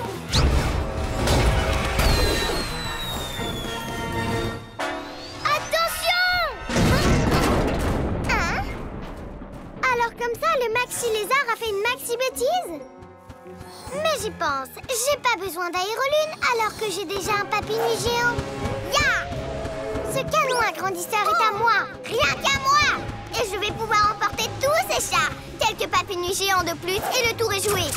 Alors comme ça, le Maxi Lézard a fait une Maxi bêtise? Mais j'y pense, j'ai pas besoin d'aérolune alors que j'ai déjà un papy nuit géant. Ya! Ce canon agrandisseur est à moi, rien qu'à moi! Et je vais pouvoir emporter tous ces chars, quelques papy nuit géants de plus et le tour est joué.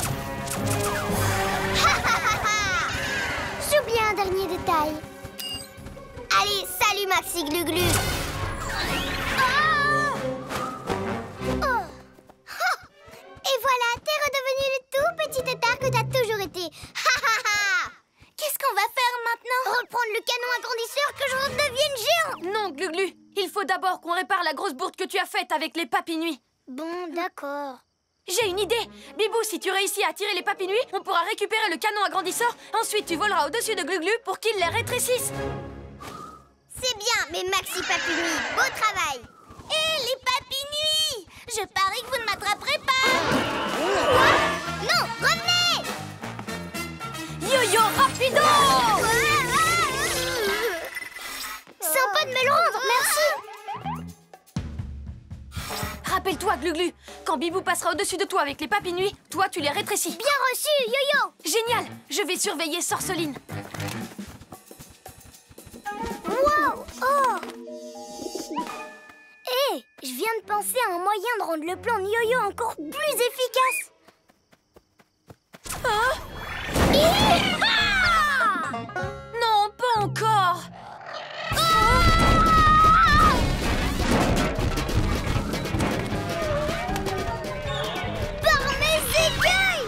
Ha ha ha ha! J'oublie un dernier détail. Allez, salut Maxi Glu-Glu! Et voilà, t'es redevenu le tout petit tétard que t'as toujours été. Ha ha ha! Qu'est-ce qu'on va faire maintenant? Reprendre le canon agrandisseur que je redevienne géant? Non, Glu-Glu, il faut d'abord qu'on répare la grosse bourde que tu as faite avec les papilles nuits. Bon, d'accord. J'ai une idée. Bibou, si tu réussis à tirer les papilles nuits, on pourra récupérer le canon agrandisseur. Ensuite, tu voleras au-dessus de Glu-Glu pour qu'il les rétrécisse. C'est bien, mes Maxi Papilles Nuits. Beau travail. Hé, les papilles nuits! Je parie que vous ne m'attraperez pas! Quoi? Non, revenez! Yo-yo rapido! Sympa de me le rendre, merci! Rappelle-toi, Glu-Glu, quand Bibou passera au-dessus de toi avec les papilles nuits, toi, tu les rétrécis. Bien reçu, Yo-Yo! Génial! Je vais surveiller Sorceline. Wow! Oh! Hé, hey, je viens de penser à un moyen de rendre le plan de Yo-Yo encore plus efficace. Hein? Ah! Non, pas encore. Par mes écueils!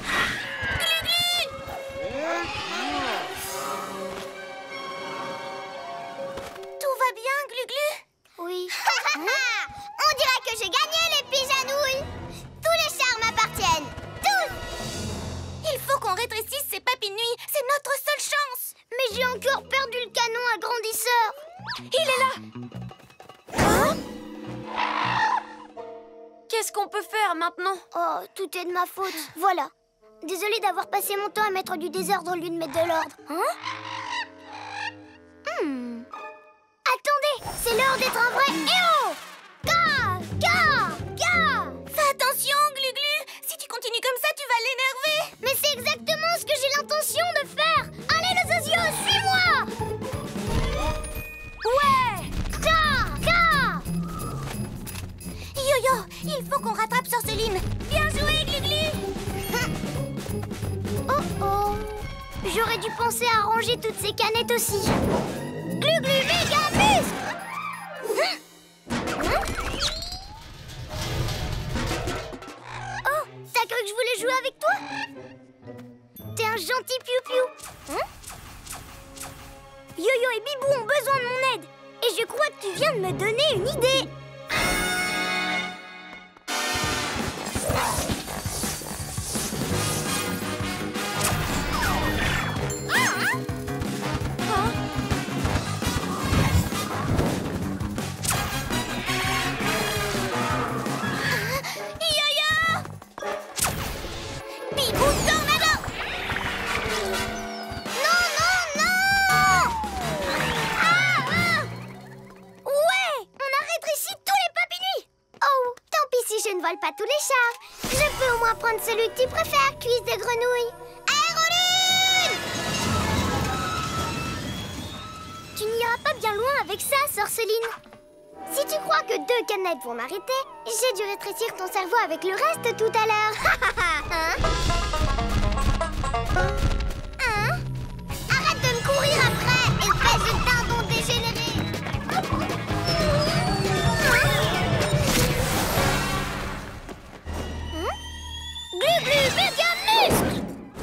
Tout va bien, Glu-Glu? Oui. On dirait que j'ai gagné les pigeanouilles. Tous les chars m'appartiennent. Tous. Il faut qu'on rétrécisse ces papilles nuits. C'est notre seule chance. Mais j'ai encore perdu le canon agrandisseur. Il est là. Hein? Qu'est-ce qu'on peut faire maintenant? Oh, tout est de ma faute. Voilà. Désolée d'avoir passé mon temps à mettre du désordre au lieu de mettre de l'ordre. Hein? Hmm. Attendez, c'est l'heure d'être un vrai héros. Ga, ga, ga. Fais attention, Glu-Glu. Si tu continues comme ça, tu vas l'énerver. Mais c'est exactement ce que j'ai l'intention de faire. Allez, les osios, suis-moi. Ouais. Ga, ga. Yo-Yo, il faut qu'on rattrape Sorceline. Bien joué, Glu-Glu. Oh oh. J'aurais dû penser à ranger toutes ces canettes aussi. Glu-Glu, méga muscle. Hein? Hein? Oh, t'as cru que je voulais jouer avec toi? T'es un gentil piou-piou. Hein? Yo-Yo et Bibou ont besoin de mon aide. Et je crois que tu viens de me donner une idée. Pas tous les chars. Je peux au moins prendre celui que tu préfères, cuisse de grenouille. Aérolune! Tu n'iras pas bien loin avec ça, Sorceline. Si tu crois que deux canettes vont m'arrêter, j'ai dû rétrécir ton cerveau avec le reste tout à l'heure. Hein? Hein? Arrête de me courir après, espèce de dindon dégénéré. Hein? Glu-glu, méga muscle!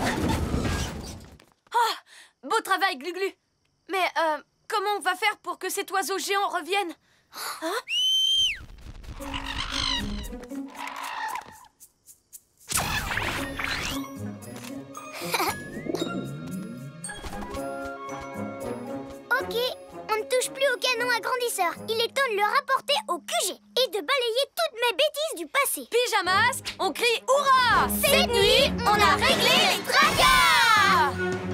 Ah, beau travail, Glu-Glu. Mais euh, comment on va faire pour que cet oiseau géant revienne? Hein? Ok, on ne touche plus au canon agrandisseur. Il est temps de le rapporter au Q G et de balayer toutes mes bêtises du passé. Pyjamasque, on crie hurrah! Cette nuit, on a réglé les tracas!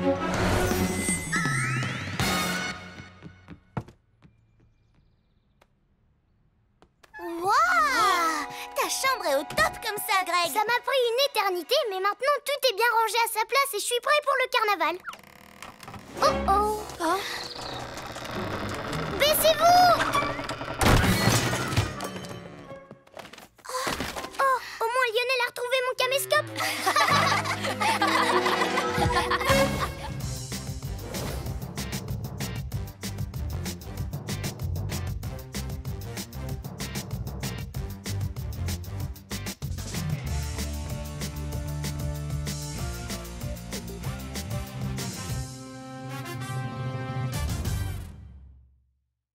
Waouh! Ta chambre est au top comme ça, Greg. Ça m'a pris une éternité, mais maintenant tout est bien rangé à sa place et je suis prêt pour le carnaval. Oh oh! Hein? Baissez-vous!